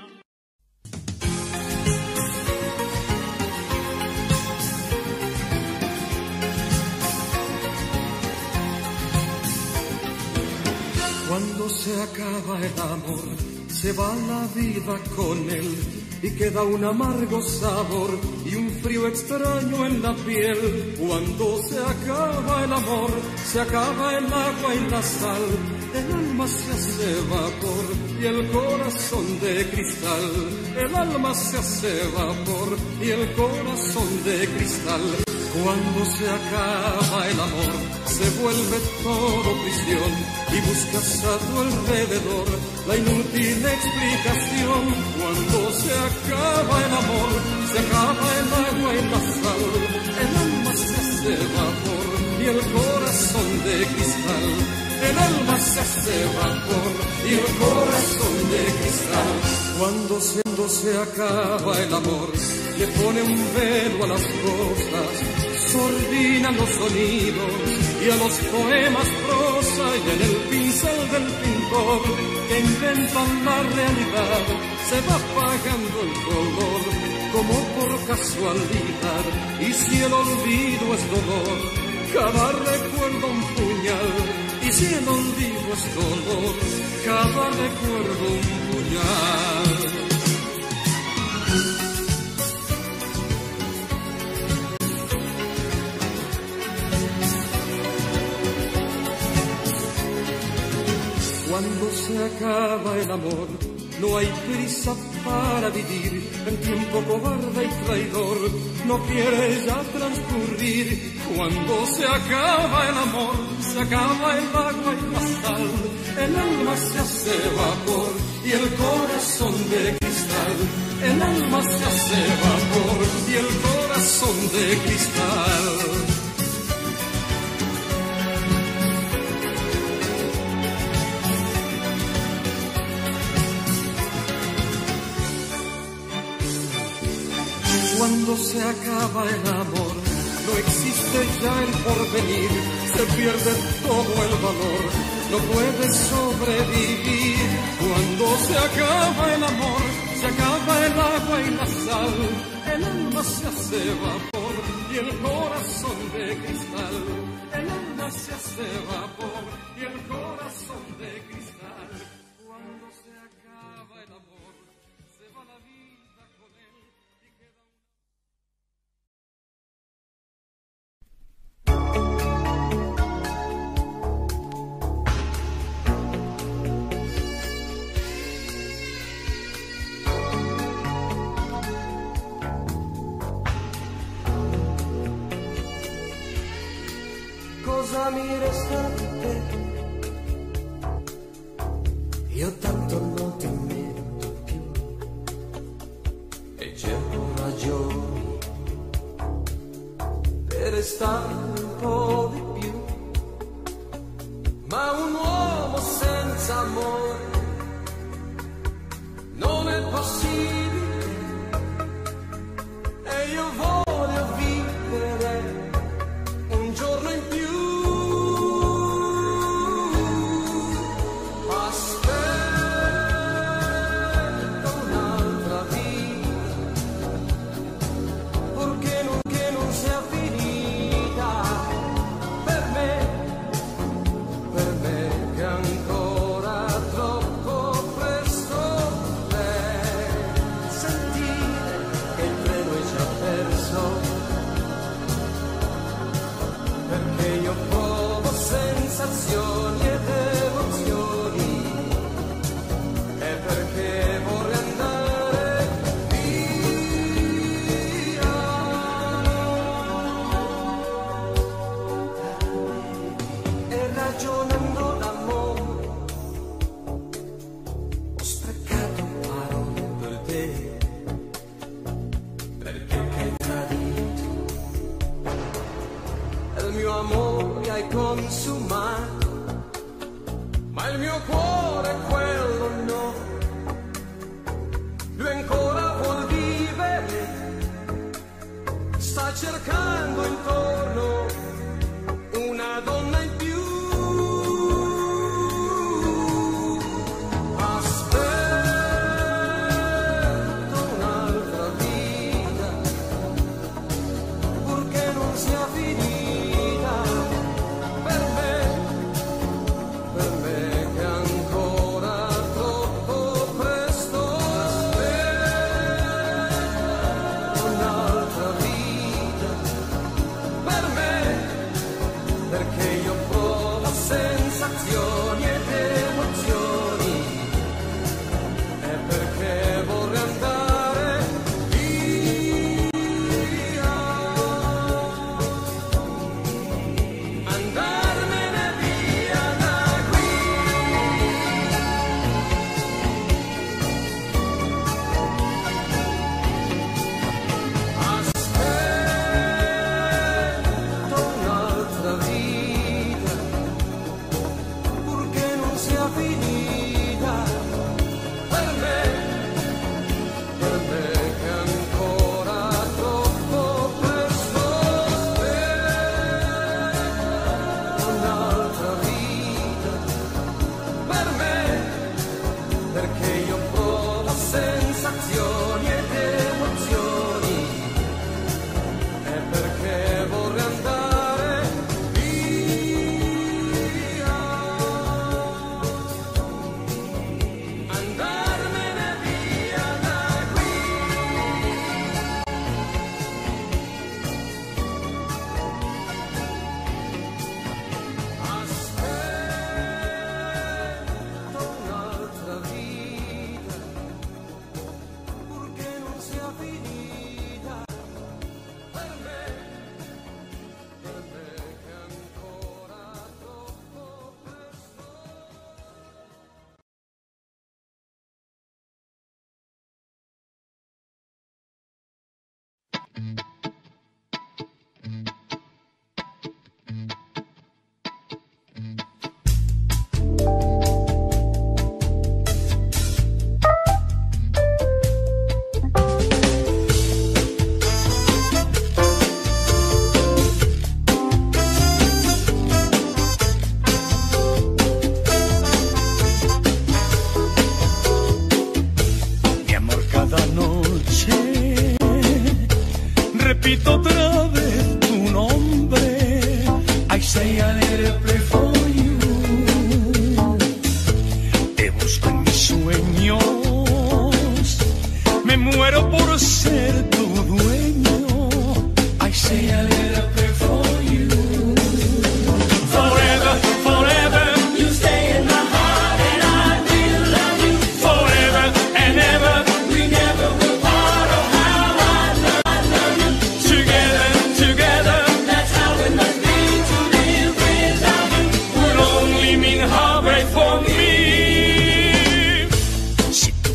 Cuando se acaba el amor, se va la vida con él y queda un amargo sabor y un frío extraño en la piel. Cuando se acaba el amor, se acaba el agua y la sal, el alma se hace vapor y el corazón de cristal. El alma se hace vapor y el corazón de cristal. Cuando se acaba el amor, se vuelve todo prisión y buscas a tu alrededor la inútil explicación. Cuando se acaba el amor, se acaba el agua y la sal, el alma se hace vapor y el corazón de cristal. El alma se hace vapor y el corazón de cristal. Cuando se, cuando se acaba el amor, le pone un velo a las cosas, sordina los sonidos y a los poemas prosa, y en el pincel del pintor que inventan la realidad se va apagando el color como por casualidad. Y si el olvido es dolor, cada recuerdo un puñal. Y si el olvido es dolor, cada recuerdo un puñal. Cuando se acaba el amor, no hay prisa para vivir. El tiempo cobarde y traidor no quiere ya transcurrir. Cuando se acaba el amor, se acaba el agua y la sal, el alma se hace vapor y el corazón de cristal. El alma se hace vapor y el corazón de cristal. Cuando se acaba el amor, no existe ya el porvenir, se pierde todo el valor, no puedes sobrevivir. Cuando se acaba el amor, se acaba el agua y la sal, el alma se hace vapor y el corazón de cristal. El alma se hace vapor y el corazón de cristal. Cuando se acaba el amor, se va la vida con él y queda un... Cosa mi resta di te? Io tanto non ti metto più e cerco ragioni per restare un po' di più, ma un uomo senza amore non è possibile e io voglio vivere un giorno in più. Aspetta io provo sensazioni ed emozioni, è perché vorrei andare via. E ragionando d'amore ho sprecato parole per te, perché hai tradito il mio amore, hai consumato, ma il mio cuore quello no, lui ancora vuol vivere, sta cercando intorno una donna in più. Aspetto un'altra vita, purché non sia finita, per me, per me che è ancora troppo presto. Aspetto un'altra vita, per me, perché io provo sensazioni ed emozioni, è perché vorrei andare via, andarmene via da qui. Aspetto un'altra vita, purché non sia finita, per me, per me che è ancora troppo presto. Aspetto un'altra vita, per me, perché io provo sensazioni ed emozioni, è perché vorrei andare via, andarmene via da qui. Aspetto un'altra vita, purché non sia finita, per me, per me che è ancora troppo presto. Mi amor, cada noche repito otra vez tu nombre. I say a little play for you. Te busco en mis sueños, me muero por ser tu dueño. I say a little play for you. Forever, forever, you stay in my heart and I will love you. Forever and ever, we never will part. Oh, how I love, I love you. Together, together, that's how it must be to live without you. Would only mean heartbreak for me. Si tú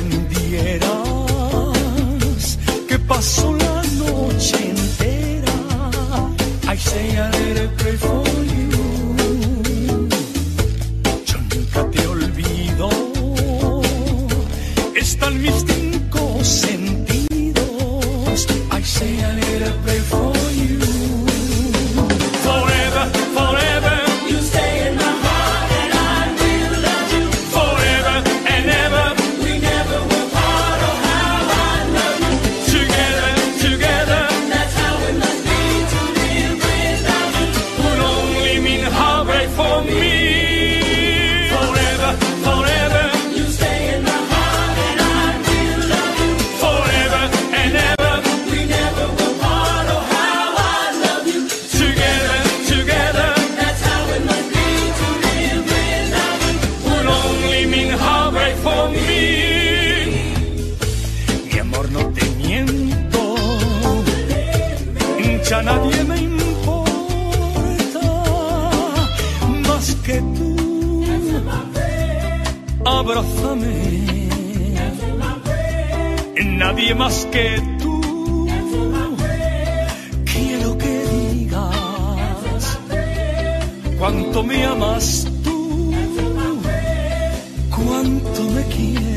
comprendieras que paso la noche entera, I say a little pray for you. Yo nunca te olvido, están mis cinco sentidos. I say a little pray for you. Forever, forever, you stay in my heart and I will love you. Forever and ever, we never will part. Oh, how I love you. Together, miento, ya nadie me importa más que tú. Abrázame, nadie más que tú. Quiero que digas cuánto me amas tú, cuánto me quieres.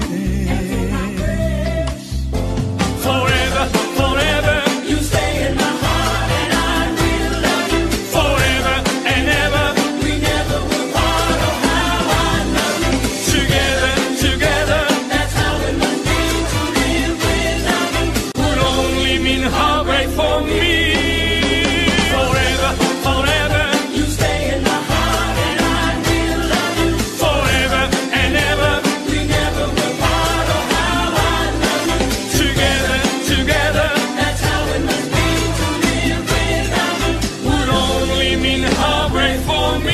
Forever, forever, you stay in my heart and I will love you. Forever and ever, we never will part. Oh, how I love you. Together, together, that's how it must be to live without you. Would only mean heartbreak for me. Forever, forever, you stay in my heart and I will love you. Forever and ever, we never will part. Oh, how I love you. Together, together, that's how it must be to live without you. Would only mean heartbreak for me.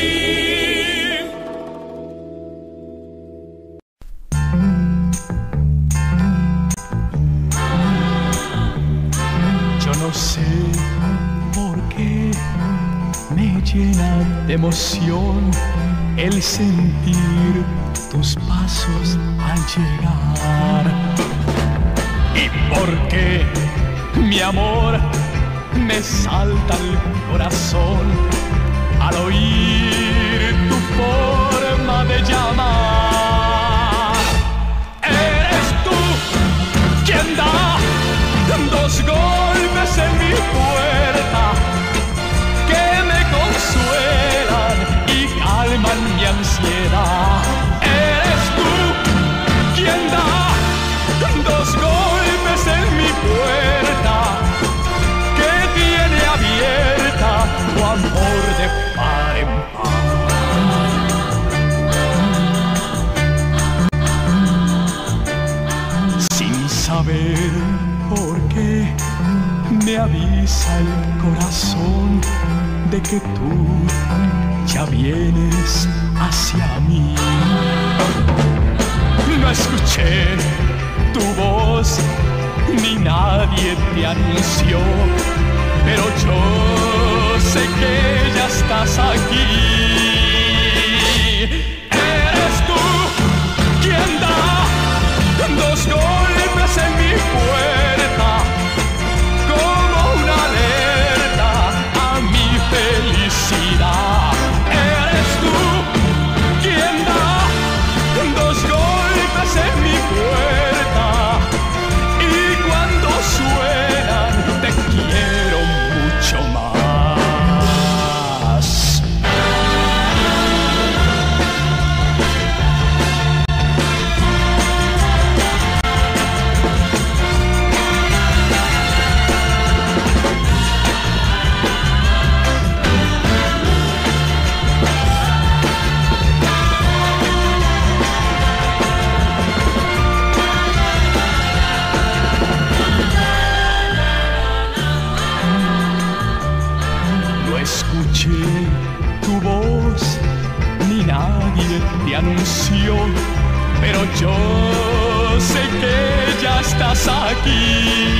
Yo no sé por qué me llena de emoción el sentir tus pasos al llegar. Y por qué, mi amor, me salta el corazón al oír tu forma de llamar. Eres tú quien da dos golpes en mi puerta que me consuelan y calman mi ansiedad. Eres tú quien da dos golpes en mi puerta que tiene abierta tu amor de par en par. Sin saber por qué me avisa el corazón de que tú ya vienes hacia mí. No escuché tu voz ni nadie te anunció, pero yo sé que ya estás aquí. Eres tú quien da dos golpes en mi puerta como una alerta a mi felicidad. Eres tú quien da dos golpes en mi puerta y cuando suenan te quiero mucho más. Escuché tu voz, ni nadie te anunció, pero yo sé que ya estás aquí.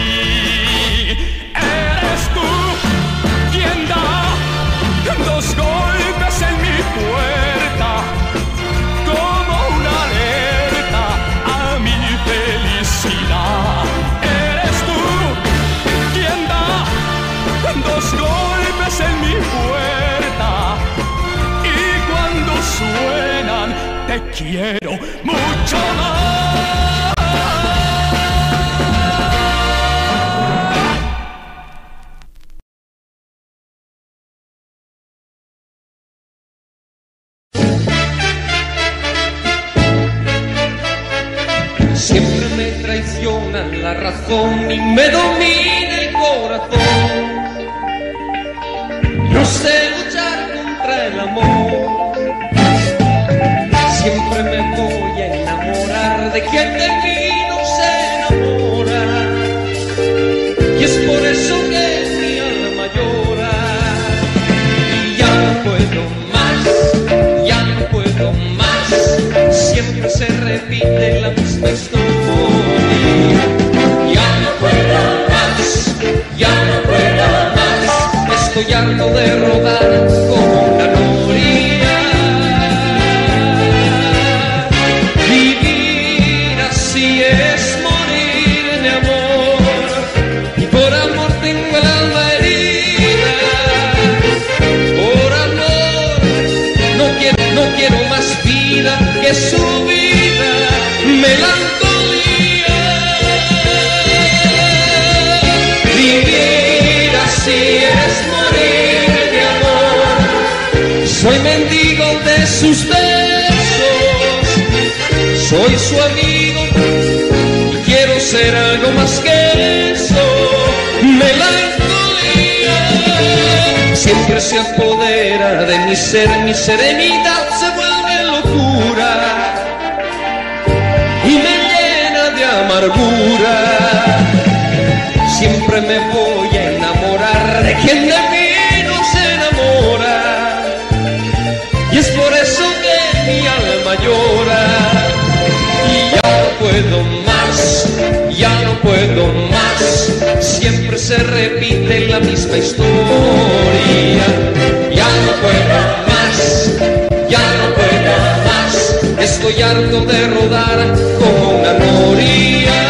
Eres tú quien da dos golpes en mi puerta como una alerta a mi felicidad. Eres tú quien da dos golpes en mi puerta y cuando suenan te quiero mucho más. Siempre me traicionan la razón y me domina el corazón. No sé luchar contra el amor. Siempre me voy a enamorar de quien de mí no se enamora. Y es por eso que mi alma llora. Y ya no puedo más, ya no puedo más. Siempre se repite la misma historia. Ya no puedo que su vida melancolía. Vivir así es morir de amor. Soy mendigo de sus besos, soy su amigo y quiero ser algo más que eso. Melancolía siempre se apodera de mi ser, mi serenidad se vuelve locura y me llena de amargura. Siempre me voy a enamorar de quien de mí no se enamora, y es por eso que mi alma llora. Y ya no puedo más, ya no puedo más, siempre se repite la misma historia. Ya no puedo más, ya no puedo más, estoy harto de rodar como una noria.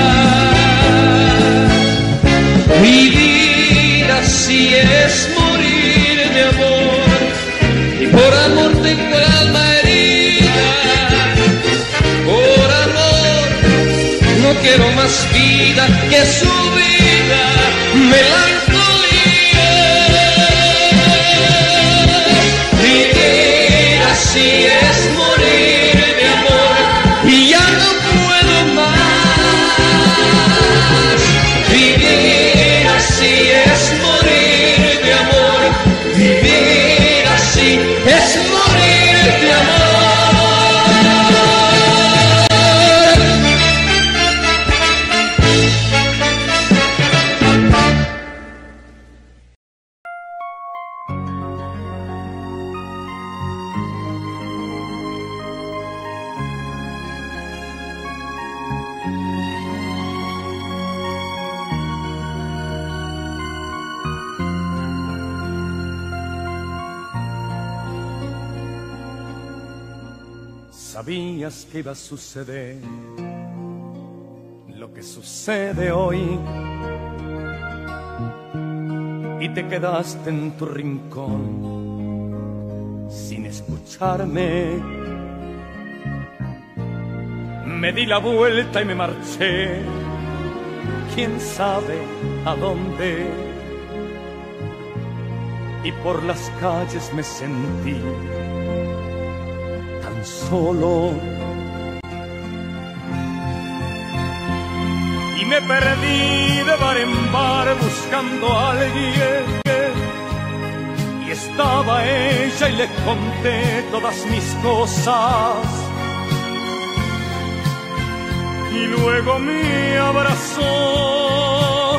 Vivir así es morir de amor, y por amor tengo el alma herida. Por amor no quiero más vida que su vida, melancolía. Vivir así es morir de amor, y ya no puedo más. Vivir así es morir de amor, vivir así es morir de amor. Sabías que iba a suceder lo que sucede hoy, y te quedaste en tu rincón sin escucharme. Me di la vuelta y me marché, quién sabe a dónde, y por las calles me sentí solo, y me perdí de bar en bar buscando a alguien, y estaba ella y le conté todas mis cosas, y luego me abrazó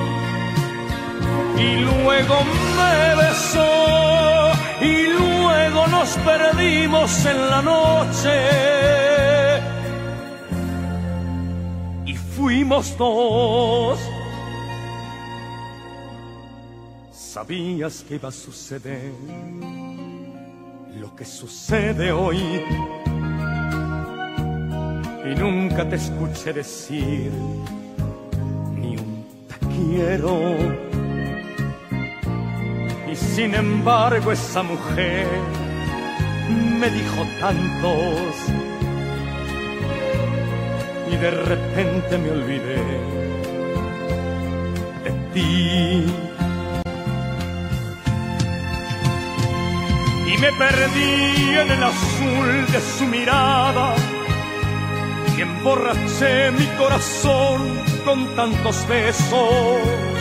y luego me besó, y luego nos perdimos en la noche y fuimos dos. Sabías que iba a suceder lo que sucede hoy, y nunca te escuché decir ni un te quiero. Y sin embargo esa mujer me dijo tantos, y de repente me olvidé de ti. Y me perdí en el azul de su mirada, y emborraché mi corazón con tantos besos.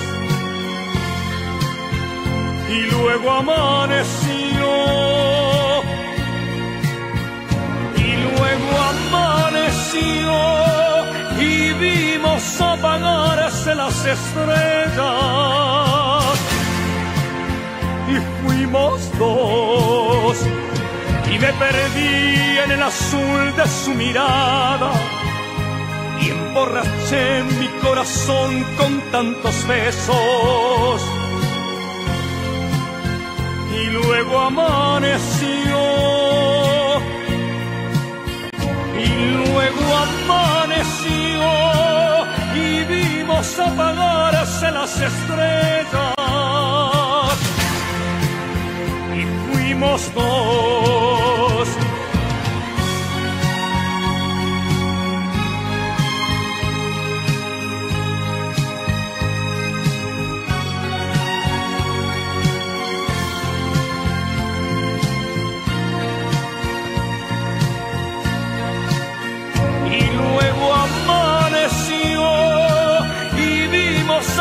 Y luego amaneció, y luego amaneció, y vimos apagarse las estrellas, y fuimos dos. Y me perdí en el azul de su mirada, y emborraché mi corazón con tantos besos. Y luego amaneció, y luego amaneció, y vimos apagarse las estrellas, y fuimos dos.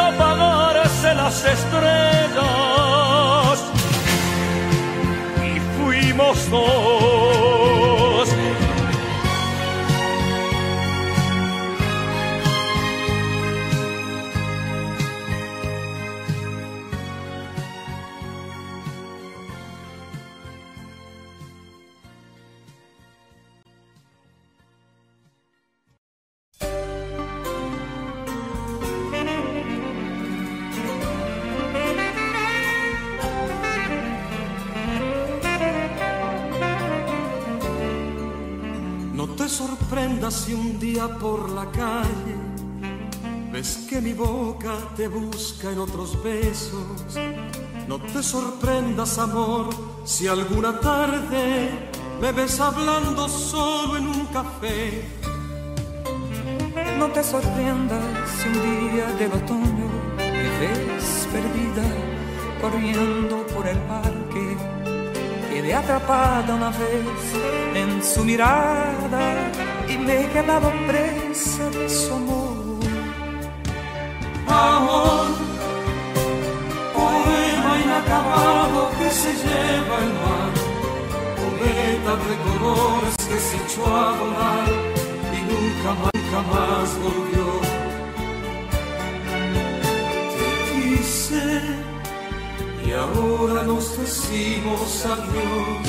apagarse las estrellas y fuimos dos. Si un día por la calle ves que mi boca te busca en otros besos, no te sorprendas, amor, si alguna tarde me ves hablando solo en un café. No te sorprendas si un día del otoño me ves perdida corriendo por el parque. Quedé atrapada una vez en su mirada y me he quedado presa de su amor. Amor, poema inacabado que se lleva el mar, cometa de colores que se echó a volar y nunca más, nunca más volvió. Te quise y ahora nos decimos adiós.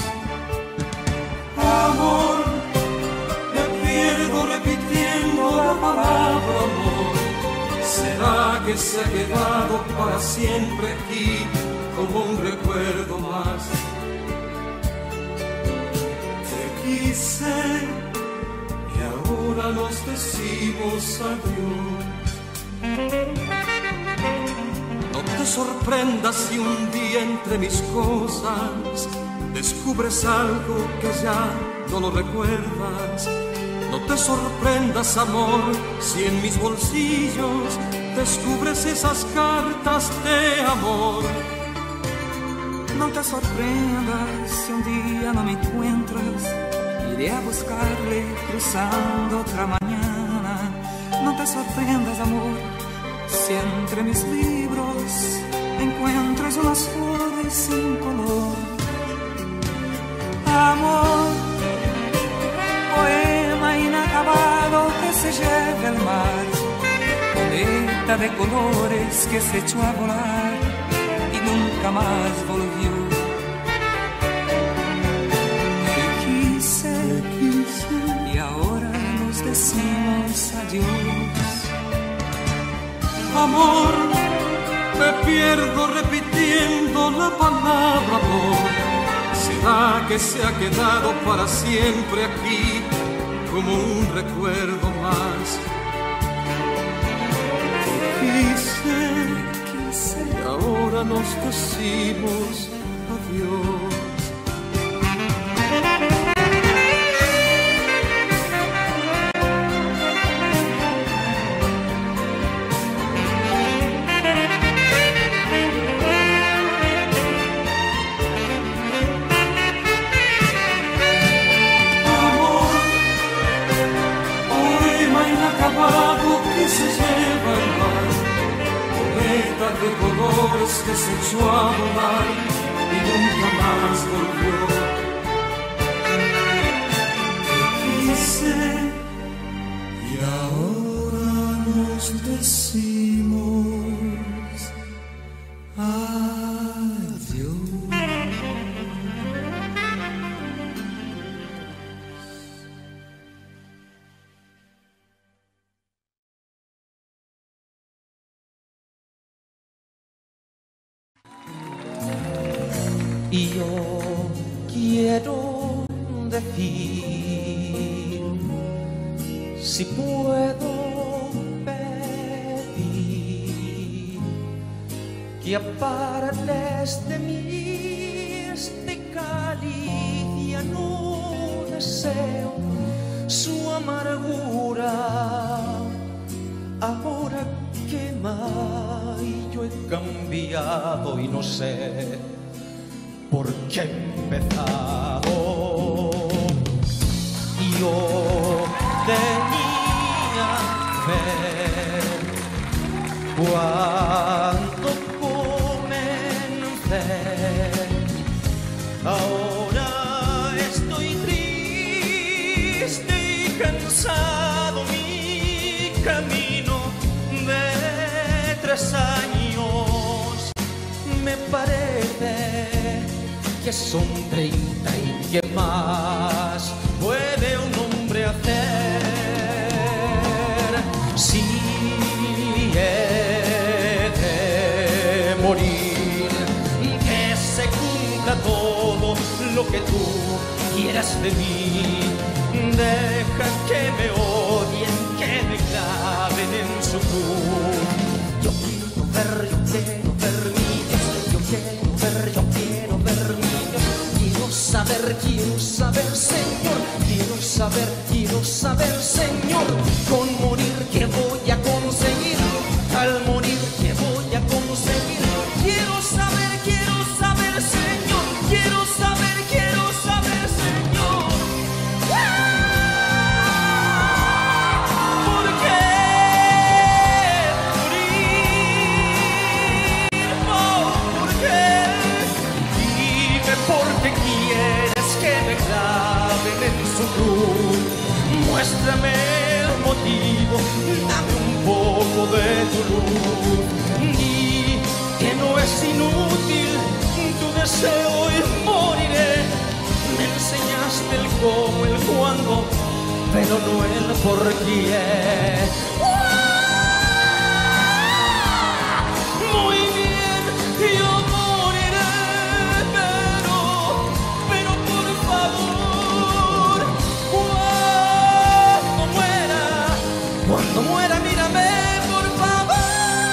Amor, me pierdo repitiendo la palabra amor. ¿Será que se ha quedado para siempre aquí como un recuerdo más? Te quise y ahora nos decimos adiós. No te sorprendas si un día entre mis cosas descubres algo que ya no lo recuerdas. No te sorprendas, amor, si en mis bolsillos descubres esas cartas de amor. No te sorprendas si un día no me encuentras, iré a buscarle cruzando otra mañana. No te sorprendas, amor, si entre mis libros encuentras unas flores sin color. Amor, poema inacabado que se lleva el mar, cometa de colores que se echó a volar y nunca más volvió. Te quise, te quise y ahora nos decimos adiós. Amor, me pierdo repitiendo la palabra amor. ¿Será que se ha quedado para siempre aquí como un recuerdo más? Te quise, quise y ahora nos decimos adiós. Que se lleva el mar, cometa de colores que se echó a volar y nunca más volvió. Te quise y ahora nos decimos adiós. Y yo quiero decir, si puedo pedir, que apartes de mí este cáliz, ya no deseo su amargura. Ahora quema y yo he cambiado y no sé por qué he empezado. Yo tenía fe, cuando comencé. Ahora estoy triste y cansado, mi camino de tres años me parece que son treinta y que más puede un hombre hacer. Si he de morir, que se cumpla todo lo que tú quieras de mí. Deja que me odien, que me claven en su cruz. Yo quiero ver, yo quiero ver mi Dios. Yo quiero ver, yo quiero ver mi Dios. Quiero saber, quiero saber, Señor. Quiero saber, quiero saber, Señor. Con morir, ¿qué voy a conseguir? Al morir, ¿qué voy a conseguir? Quiero saber, quiero saber, Señor. Quiero saber, quiero saber, Señor. ¿Por qué morir? Oh, ¿por qué? Dime por qué quieres que me claven en su cruz. Muéstrame el motivo, dame un poco de tu luz. Di que no es inútil tu deseo y moriré. Me enseñaste el cómo, el cuándo, pero no el por qué. Muy bien, yo moriré, pero, pero por favor, cuando muera, cuando muera, mírame, por favor.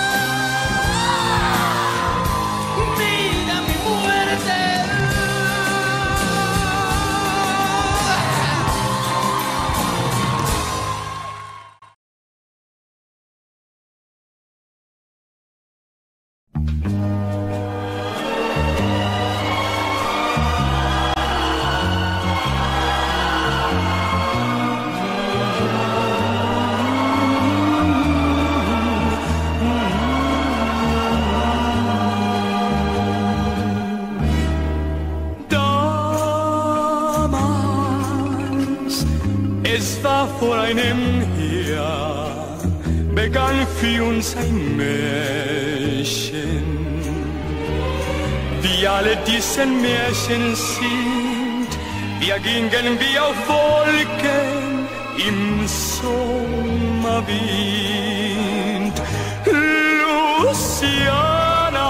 Mira mi muerte. Es war vor einem Jahr, begann für uns ein Märchen. Wie alle diese Märchen sind, wir gingen wie auf Wolken im Sommerwind. Luciana,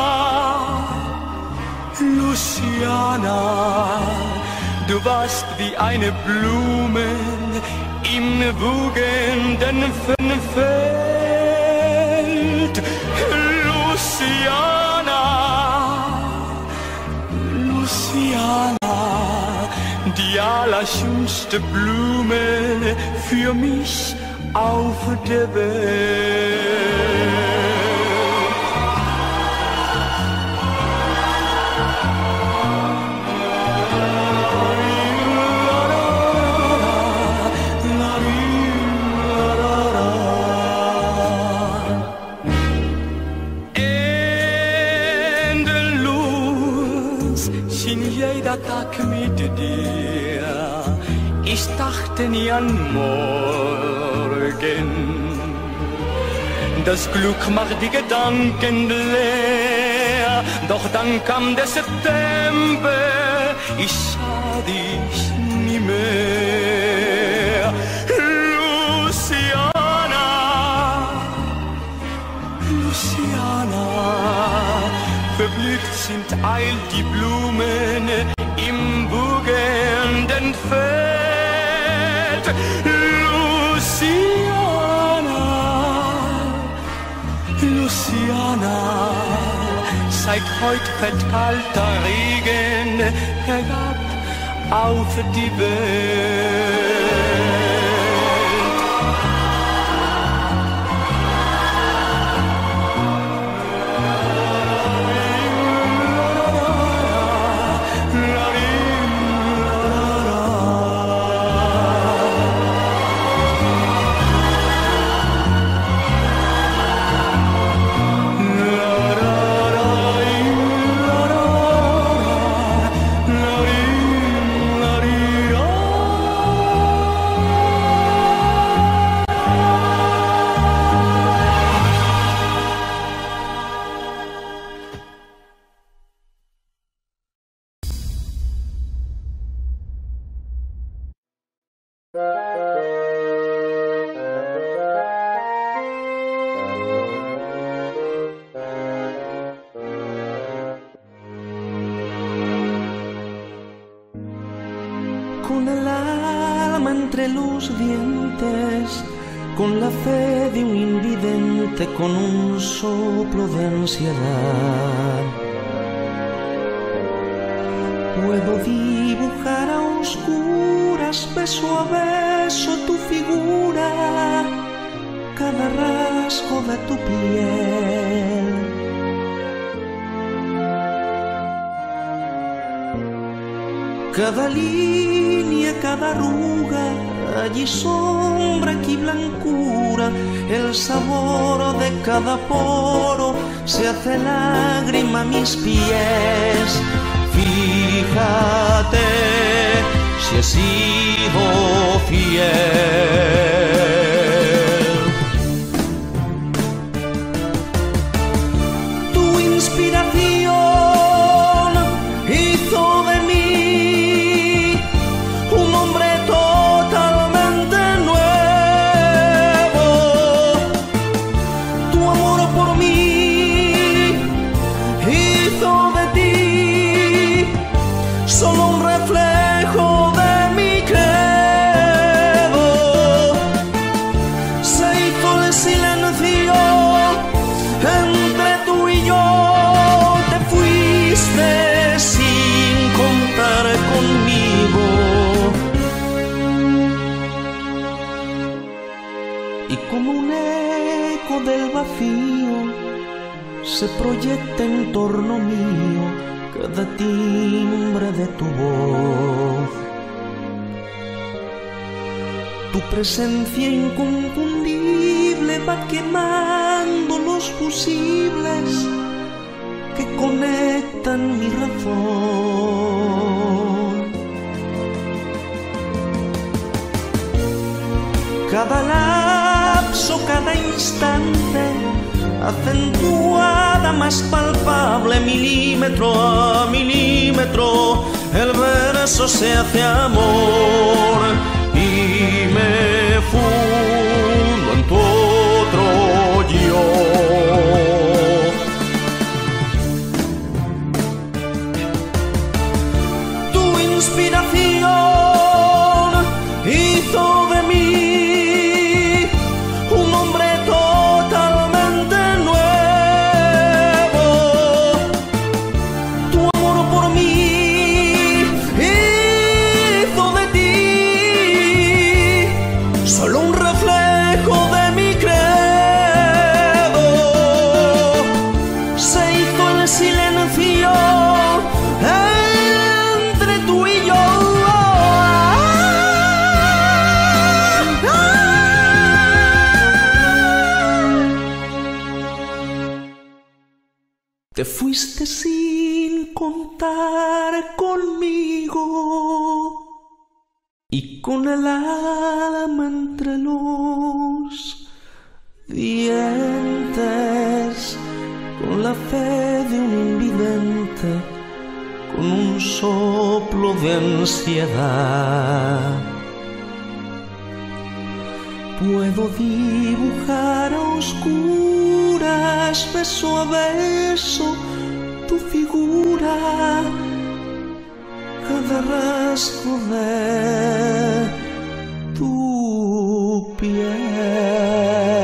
Luciana, du warst wie eine Blume im wogenden Feld. Luciana, Luciana, die allerschönste Blume für mich auf der Welt. Tag mit dir, ich dachte nie an morgen. Das Glück macht die Gedanken leer, doch dann kam der September, ich sah dich nie mehr. Luciana, Luciana, verblüht sind all die Blumen im wogenden Feld. Luciana, Luciana, seit heut fällt kalter Regen herab auf die Welt. con el alma entre los dientes, con la fe de un invidente, con un soplo de ansiedad. Puedo dibujar a oscuras, beso a beso tu figura, cada rasgo de tu piel. Cada línea, cada arruga, allí sombra, aquí blancura, el sabor de cada poro se hace lágrima a mis pies. Fíjate si he sido fiel. Tu inspiración hizo de mí un hombre totalmente nuevo. Tu amor por mí hizo de ti solo un reflejo de mi credo. Se hizo el silencio entre tú y yo. Te fuiste sin contar conmigo. Y como un eco del vacío se proyecta en torno mío cada timbre de tu voz. Tu presencia inconfundible va quemando los fusibles que conectan mi razón. Cada lapso, cada instante acentuada, más palpable, milímetro a milímetro, el verso se hace amor y me fundo en tu otro yo. Tu inspiración hizo de mí un hombre totalmente nuevo. Tu amor por mí hizo de ti solo un reflejo de mi credo. Se hizo el silencio entre tú y yo. Te fuiste sin contar conmigo y con el alma entre los dientes, con la fe de un invidente, con un soplo de ansiedad. Puedo dibujar a oscuras, beso a beso tu figura, cada rasgo de tu piel.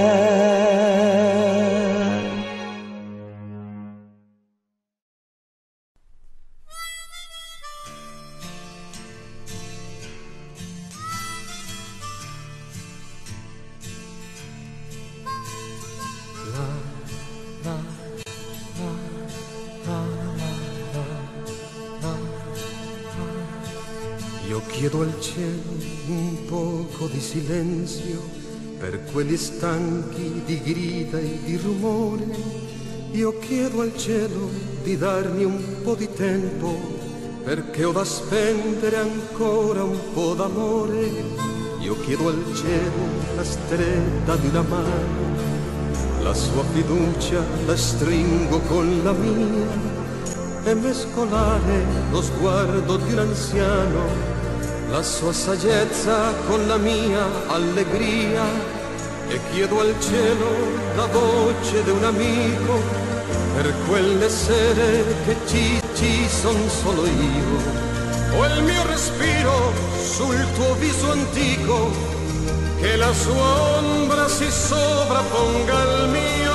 Io chiedo al cielo un poco di silenzio per quelli stanchi di grida e di rumore. Io chiedo al cielo di darmi un po' di tempo perché ho da spendere ancora un po' d'amore. Io chiedo al cielo la stretta di una mano, la sua fiducia la stringo con la mia e mescolare lo sguardo di un anziano, la sua saggezza con la mia allegria, e chiedo al cielo la voce di un amico per quelle sere che ci, ci son solo io. o il mio respiro sul tuo viso antico, che la sua ombra si sovrapponga al mio.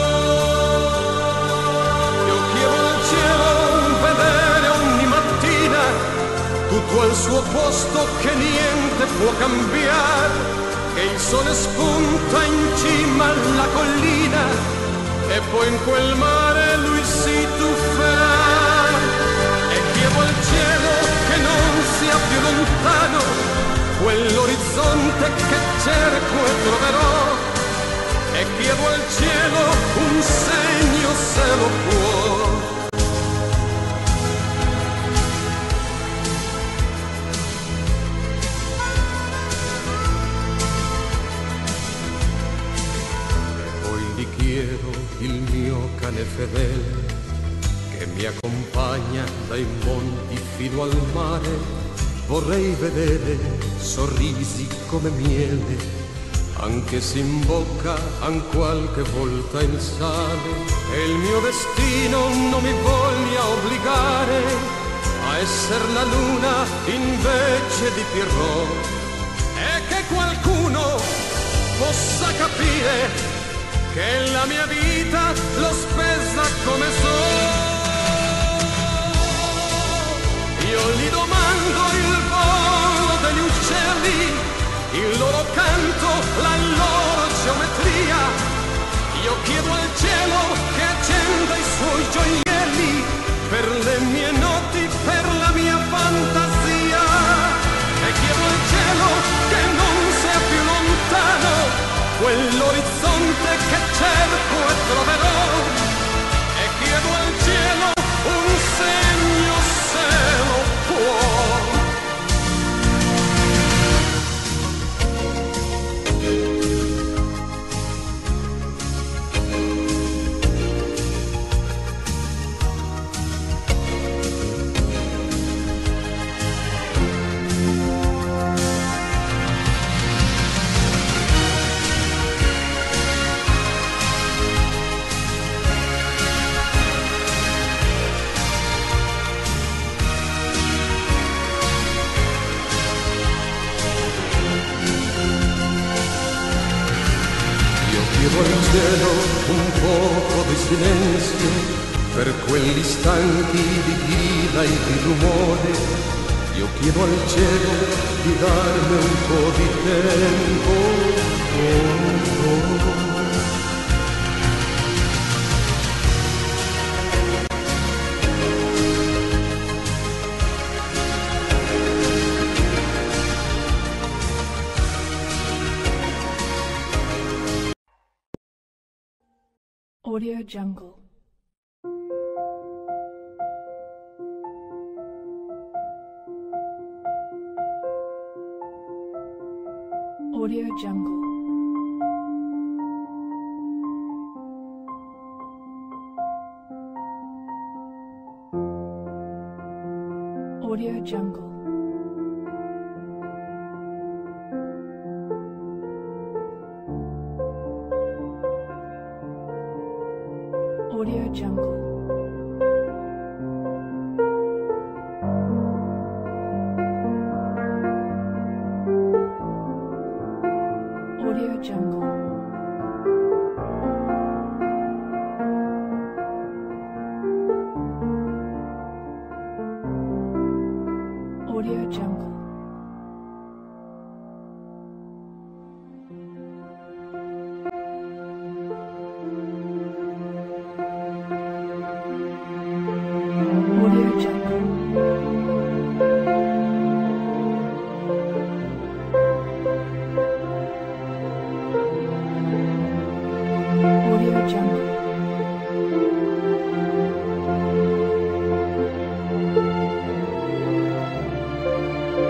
Io chiedo al cielo vedere ogni mattina tutto al suo posto, che niente può cambiare, che il sole spunta in cima alla collina e poi in quel mare lui si tufferà. E chiedo al cielo che non sia più lontano quell'orizzonte che cerco e troverò, e chiedo al cielo un segno se lo può. Chiedo il mio cane fedele che mi accompagna dai monti fino al mare. Vorrei vedere sorrisi come miele, anche se in bocca han qualche volta il sale. E il mio destino non mi voglia obbligare a essere la luna invece di Pierrot, e che qualcuno possa capire che la mia vita l'ho spesa come so. Io gli domando il volo degli uccelli, il loro canto, la loro geometria. Io chiedo al cielo che accenda i suoi gioielli per le mie notti, per la mia fantasia. E chiedo al cielo che non sia più lontano quell'orizzonte che cerco e troverò, e chiedo al cielo un segno se lo può. Chiedo al cielo un poco di silenzio per quegli istanti di grida e di rumore. Io chiedo al cielo di darmi un po' di tempo. Oh, oh. Audio Jungle. Audio Jungle. Audio Jungle. Audio Jungle. Audio Jungle. Audio Jungle. Audio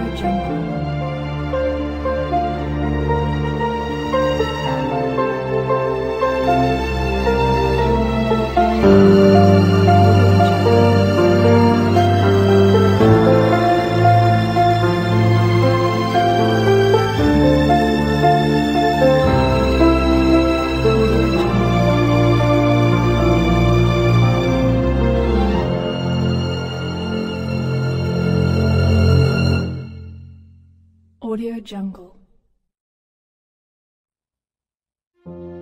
Audio Jungle.